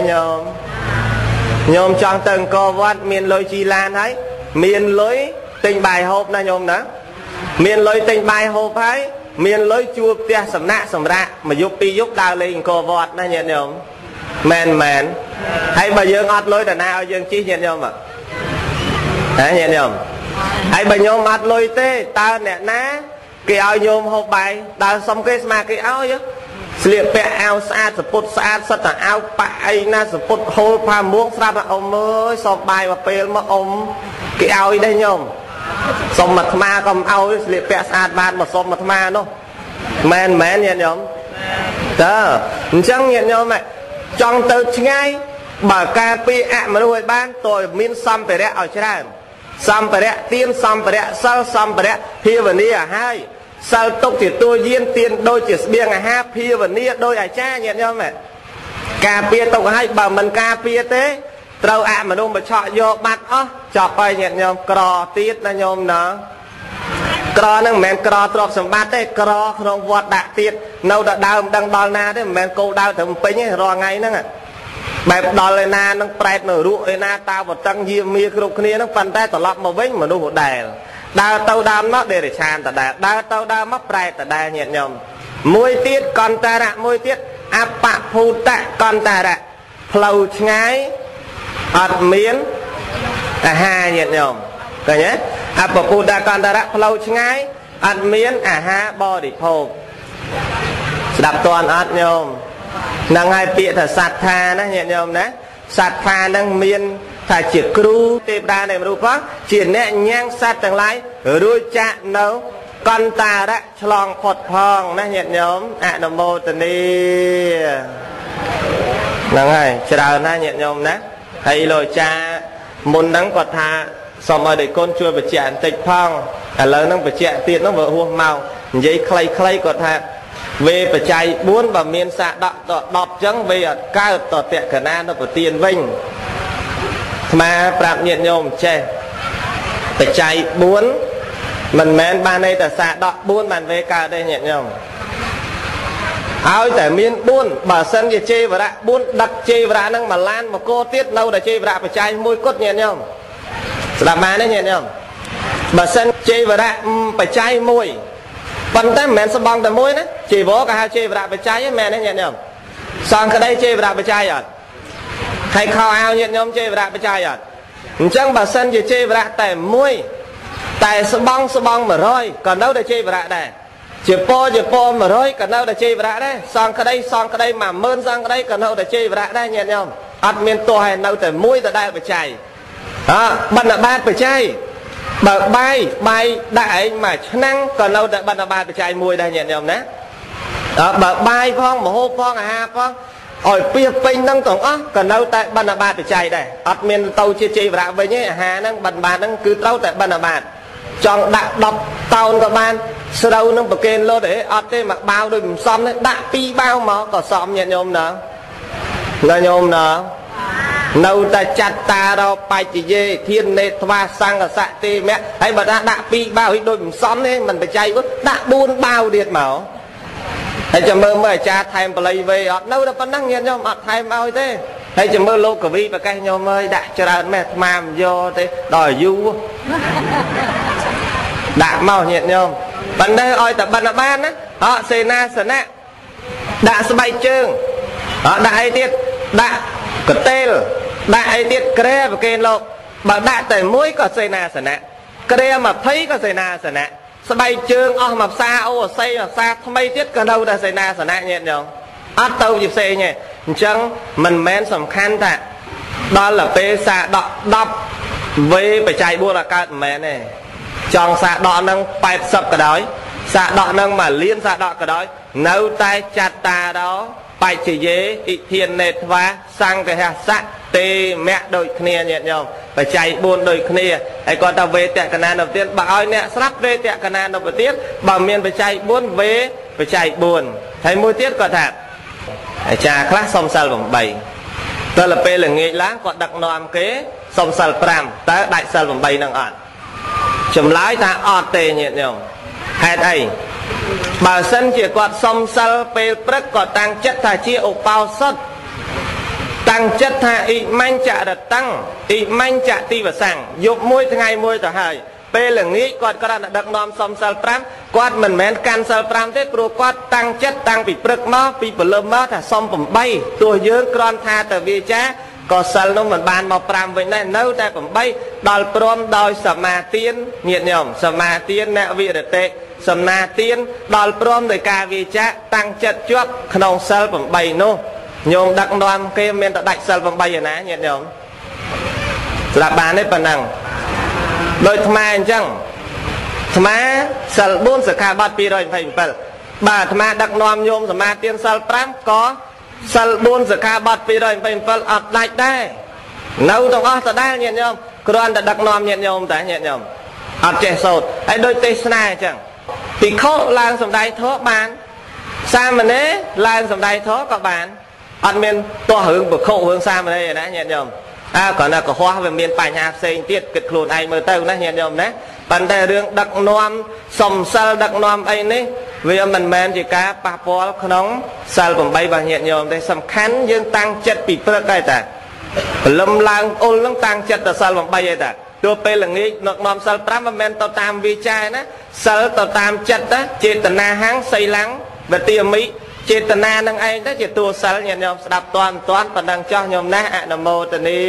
nhôm trong từng cô vót miên lôi chi la thấy miên lối tình bài hộp na nhôm nữa miên lối tình bài hộp ấy miên lối chua tia sầm nạ sầm rạ mà giúp pi giúp đào lên cô vót na nhiệt nhôm mèn hay bà dương ọt lối đàn nào dương chi nhiệt nhôm ạ hả nhiệt nhôm hay bà nhôm ọt lối tê ta nè ná cái ao nhôm hộp bài ta xong cái mà cái áo chứ liệp bẹ ao xa sật là ao bại na sụp hô pha muỗng ra mà ông ơi sọp bài mà pê mà ông cái ao đây nhôm xong mặt ma còn ao liệp bẹ xa bàn mà xong mặt ma nó mèn nhiệt nhôm đó chẳng nhiệt nhôm mày trong từ ngay bà ca pi ạ mà nuôi ban tôi miên xăm phải rẽ ở trên xăm phải rẽ tiên xăm phải rẽ sao xăm phải rẽ hi và ni à hai sao tốc thì tôi duyên tiên đôi chỉ biên à ha hi và ni đôi à cha nhận nhau mẹ ca pi tốc hai bà mình ca pi thế trâu ạ mà nuôi mà chọn vô bắt chọn bay nhận nhau cò tiết là nhôm nó cò nó mẹ cò trọc sầm bát đấy cò không vọt đạ tiết nâu đã đau đang đòn na đấy mẹ cô đau thầm pính ấy rò ngay nữa bài đòn lên na nó prẹt nở ruộng lên na tao vật tăng diêm mía cục kia nó phân tay tỏ lọt mà vĩnh mà nuôi một đè đau tao đam nó để tràn tao đè đau tao đam mất prẹt tao đè nhẹ nhom môi tiết con ta rạ môi tiết áp bạc phu tạ con ta rạ phâu ngái ọt miến à ha nhẹ nhom rồi nhé áp bạc phu tạ con ta rạ phâu ngái ọt miến à ha bo đi phô đập toàn ọt nhom năng hai bịa thà sạt tha nó nhẹ nhom đấy sạt tha năng miên thà chỉ kêu tê đa này mà đúng không chỉ nè nhang sạt tầng lái đuôi chạm nấu con ta đã chlong phật phong nó nhẹ nhom nam mô tần ni năng hai chào nó nhẹ nhom đấy hay lôi cha môn nắng quạt tha xong rồi để con chui về chạm tịch phong lớn nó về chạm tiền nó vừa huông màu giấy clay quạt tha về phải chạy bốn và miền xạ đọp trắng về cao tọt tẹt cả na nó phải tiền vinh mà phạm nhiệt nhôm che phải chạy bốn mình men ban đây là xạ đọp bốn bàn về cao đây nhiệt nhôm áo tại miền bốn bà sân gì chê và đã bốn đặt chê và đã năng mà lan mà cô tiết lâu là chê và đã phải chạy môi cốt nhiệt nhôm làm mà đấy nhiệt nhôm bà sân chê và đã phải chạy môi phần tới mẹ sẽ bằng tầm môi đấy chỉ bố cả hai chê và bạch trái mẹ nó nhận nhầm xong cái đây chê và bạch trái à hay khao ao nhận nhầm chê và bạch trái à chẳng bà sân chỉ chê và tại môi tại sẽ bong mà rồi còn đâu để chê và đây chỉ po mà rồi còn đâu để chê và đấy xong cái đây mà mơn sang cái đây còn đâu để chê và đây nhận nhầm ăn miên to hay đâu tại môi tại đây bạch trái bận là ba bạch trái bà bay đại mà năng còn lâu đã ban ba trai mùi đây nhận nhầm nè bà bay phong mà hô phong ha phong ỏi pia pin năng tổng còn lâu tại ban ba trai đây admin tàu chia và với nhé hà năng bận bàn năng cứ tàu tại ban ba chọn đặt đọc tàu các bạn sau đâu năng bậc kênh lô để mà bao đôi xong đấy đã pi bao mà có xóm nhận nhôm nữa là nhôm nữa nâu ta chặt ta đâu bài chỉ dê thiên nê thoa sang ở xạ tê mẹ hay bà đã pi bao hít đôi mình xóm đấy mình phải chạy đã buôn bao điệt màu hay cho mơ mơ cha thay mà lấy về nâu đã phân năng nhiên nhau mà thay bao thế hay cho mơ lô của vi và cái nhau ơi đã cho ra mẹ màm vô thế đòi du đã mau nhiệt nhau bạn đây ơi tập bạn là ban á họ xê na sờ nạ đã sẽ bay chương họ đã hay tiết đã có tên đại tiết kre và kênh lộ bà đại tại mũi có xây na sẵn nạ kre mà thấy có xây na sẵn nạ sẽ bay chương mà xa ô xây mà xa mấy tiết có đâu đã xây na sẵn nạ nhẹ nhàng át tâu dịp xe nhé chẳng mình men sầm khăn ta đó là bê xa đọc với phải chạy bua là cao mẹ này trong xa đọ nâng bạch sập cả đói xa đọ nâng mà liên xa đọ cả đói nấu tay chặt ta đó bài chỉ dễ thiên nệt và sang cái hạt sạ tê mẹ đôi kia nhẹ nhàng phải chạy buồn đôi kia hay còn ta về tại cái đầu tiên bà ơi nè sắp về tại cái đầu tiên bà miền phải chạy buồn về phải chạy buồn thấy môi tiết có thật chaខ្លះសុំសិល 8 tới làពេលល្ងាចឡើងគាត់ដឹកនាំគេសុំសិល 5 តើដាច់សិល 8 នឹងអត់ចម្លើយថាអត់ទេញាតិញោមហេតុអីបើសិនជាគាត់សុំសិលពេលព្រឹកគាត់តាំងចិត្តថាជាឧបោសថតាំងចិត្តថាអ៊ីម៉ាញ់ចរតាំងអ៊ីម៉ាញ់ចតិវសាំងយប់មួយថ្ងៃមួយទៅហើយពេលល្ងាចគាត់គ្រាន់តែដឹកនាំសុំសិល 5 គាត់មិនមែនកាន់សិល 5 ទេព្រោះគាត់តាំងចិត្តតាំងពីព្រឹកមកពីព្រលឹមមកថាសុំ 8 ទោះយើងគ្រាន់ថាទៅវាចាក៏សិលនោះមិនបានមក 5 វិញដែរនៅតែ 8 ដល់ព្រមដោយសមាទានញាតិញោមសមាទានអ្នកវិរតិសមាទានដល់ព្រមដោយការវាចាតាំងចិត្តជាប់ក្នុងសិល 8 នោះញោមដឹកនាំគេមានតែដាច់សិល 8 ឯណាញាតិញោមស្ដាប់បានទេប៉ុណ្ណឹងដោយថ្មអញ្ចឹងថ្មសិល 4 សិក្ខាបទ 227 បាទថ្មដឹកនាំញោមសមាទានសិល 5 ក៏សិល 4 សិក្ខាបទ 227 អត់ដាច់ដែរនៅទាំងអស់ដដែលញាតិញោមគ្រាន់តែដឹកនាំញាតិញោមតែញាតិញោមអត់ចេះសូត្រហើយដូចទេសនាអញ្ចឹងភិក្ខុឡើងសម្ដែងធម៌បានសាមណេរឡើងសម្ដែងធម៌ក៏បានអត់មានទាស់រឿងភិក្ខុរឿងសាមណេរណាញាតិញោមគ្រាន់តែកុហកវាមានបញ្ហាផ្សេងទៀតគិតខ្លួនឯងមើលទៅណាញាតិញោមណាប៉ុន្តែរឿងដឹកនាំសំសិលដឹកនាំអីនេះវាមិនមែនជាការប៉ះពាល់ក្នុងសិល 8 របស់ញាតិញោមទេសំខាន់យើងតាំងចិត្តពីព្រឹកដែរតាព្រលឹមឡើងអ៊ុលនឹងតាំងចិត្តទៅសិល 8 ឯតាទោះពេលល្ងាចដឹកនាំសិល 5 មិនមែនទៅតាមវាចាណាសិលទៅតាមចិត្តណាចេតនាហាំងសីឡាំងវតិមិចេតនានឹងឯងទៅជាតួសិលញាតិញោមស្ដាប់តាន់ប៉ុណ្ណឹងចោះញោមណាអនុមោទនា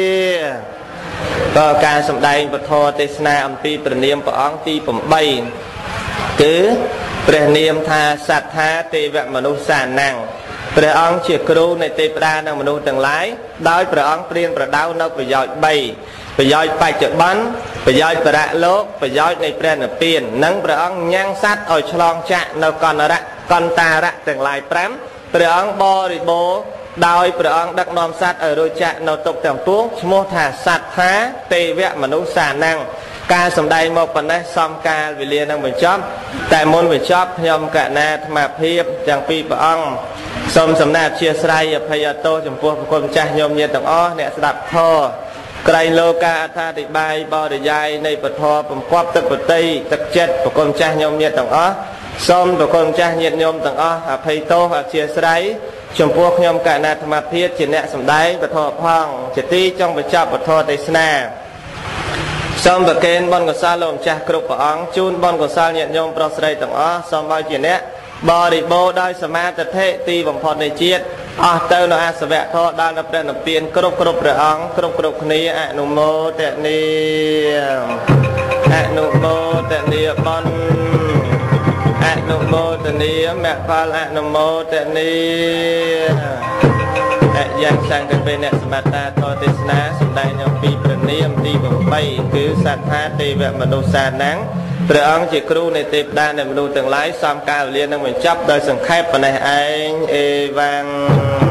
ក៏ការសម្ដែងពធទេសនាអំពីព្រះនាមព្រះអង្គទី 8 គឺព្រះនាមថាសត្ថាទេវមនុស្សសានាំងព្រះអង្គជាគ្រូនៃទេវតានិងមនុស្សទាំងឡាយដោយព្រះអង្គព្រៀនប្រដៅនៅប្រយោជន៍ 3 ប្រយោជន៍បច្ចុប្បន្នប្រយោជន៍បរៈលោកប្រយោជន៍នៃព្រះនិព្វាននិងព្រះអង្គញ៉ាំងសត្វឲ្យឆ្លងចាក់នៅកន្តារៈទាំងឡាយ 5 ព្រះអង្គបរិបូរណ៍ដោយព្រះអង្គដឹកនាំសត្វឲ្យរួចចាក់នៅទុក្ខទាំងពួងឈ្មោះថាសត្ថាទេវមនុស្សសានាំងការសម្ដែងមកប៉ុណ្ណេះសំកាលវេលានឹងបញ្ចប់តែមុនបញ្ចប់ខ្ញុំកណាអាត្មាភាពទាំងពីរព្រះអង្គសូមសំណើអធិស្ឋានអភ័យទោសចំពោះព្រះគុណម្ចាស់ញោមញាតិទាំងអស់អ្នកស្ដាប់ធម៌ក្រែងលោកាអត្ថាធិប្បាយបរិយាយនៃពធបំគប់ទឹកបតីទឹកចិត្តព្រះគុណម្ចាស់ញោមញាតិទាំងអស់សូមព្រះគុណម្ចាស់ញាតិញោមទាំងអស់អភ័យទោសអធិស្ឋានចំពោះខ្ញុំកណាអាត្មាភាពជាអ្នកសម្ដែងពធផងជាទីចុងបញ្ចប់ពធទេសនាសូមប្រគេនបុណ្យកុសលលោកម្ចាស់គ្រប់ព្រះអង្គជូនបុណ្យកុសលញាតិញោមប្រុសស្រីទាំងអស់សូមឲ្យជាអ្នកបរិបូរណ៍ដោយសមាធិទីបំផុតនៃជាតិអស់ទៅនៅអសវៈធម៌ដល់នៅព្រះនិព្វានគ្រប់ព្រះអង្គគ្រប់គ្នាអនុមោទនាអនុមោទនាបុណ្យអនុមោទនាមគ្គផលអនុមោទនាយ៉ាងសាំងទៅពេលអ្នកសមត្ថធម៌ទេសនាសម្ដែងអំពីព្រះនាមទី 8 គឺសត្ថាទេវមនុស្សសានាំងព្រះអង្គជាគ្រូនៃទេវតានិងមនុស្សទាំងឡាយសំកាលវេលានឹងបញ្ចប់ដោយសង្ខេបប៉ុណ្ណេះឯងអេវ៉ាំង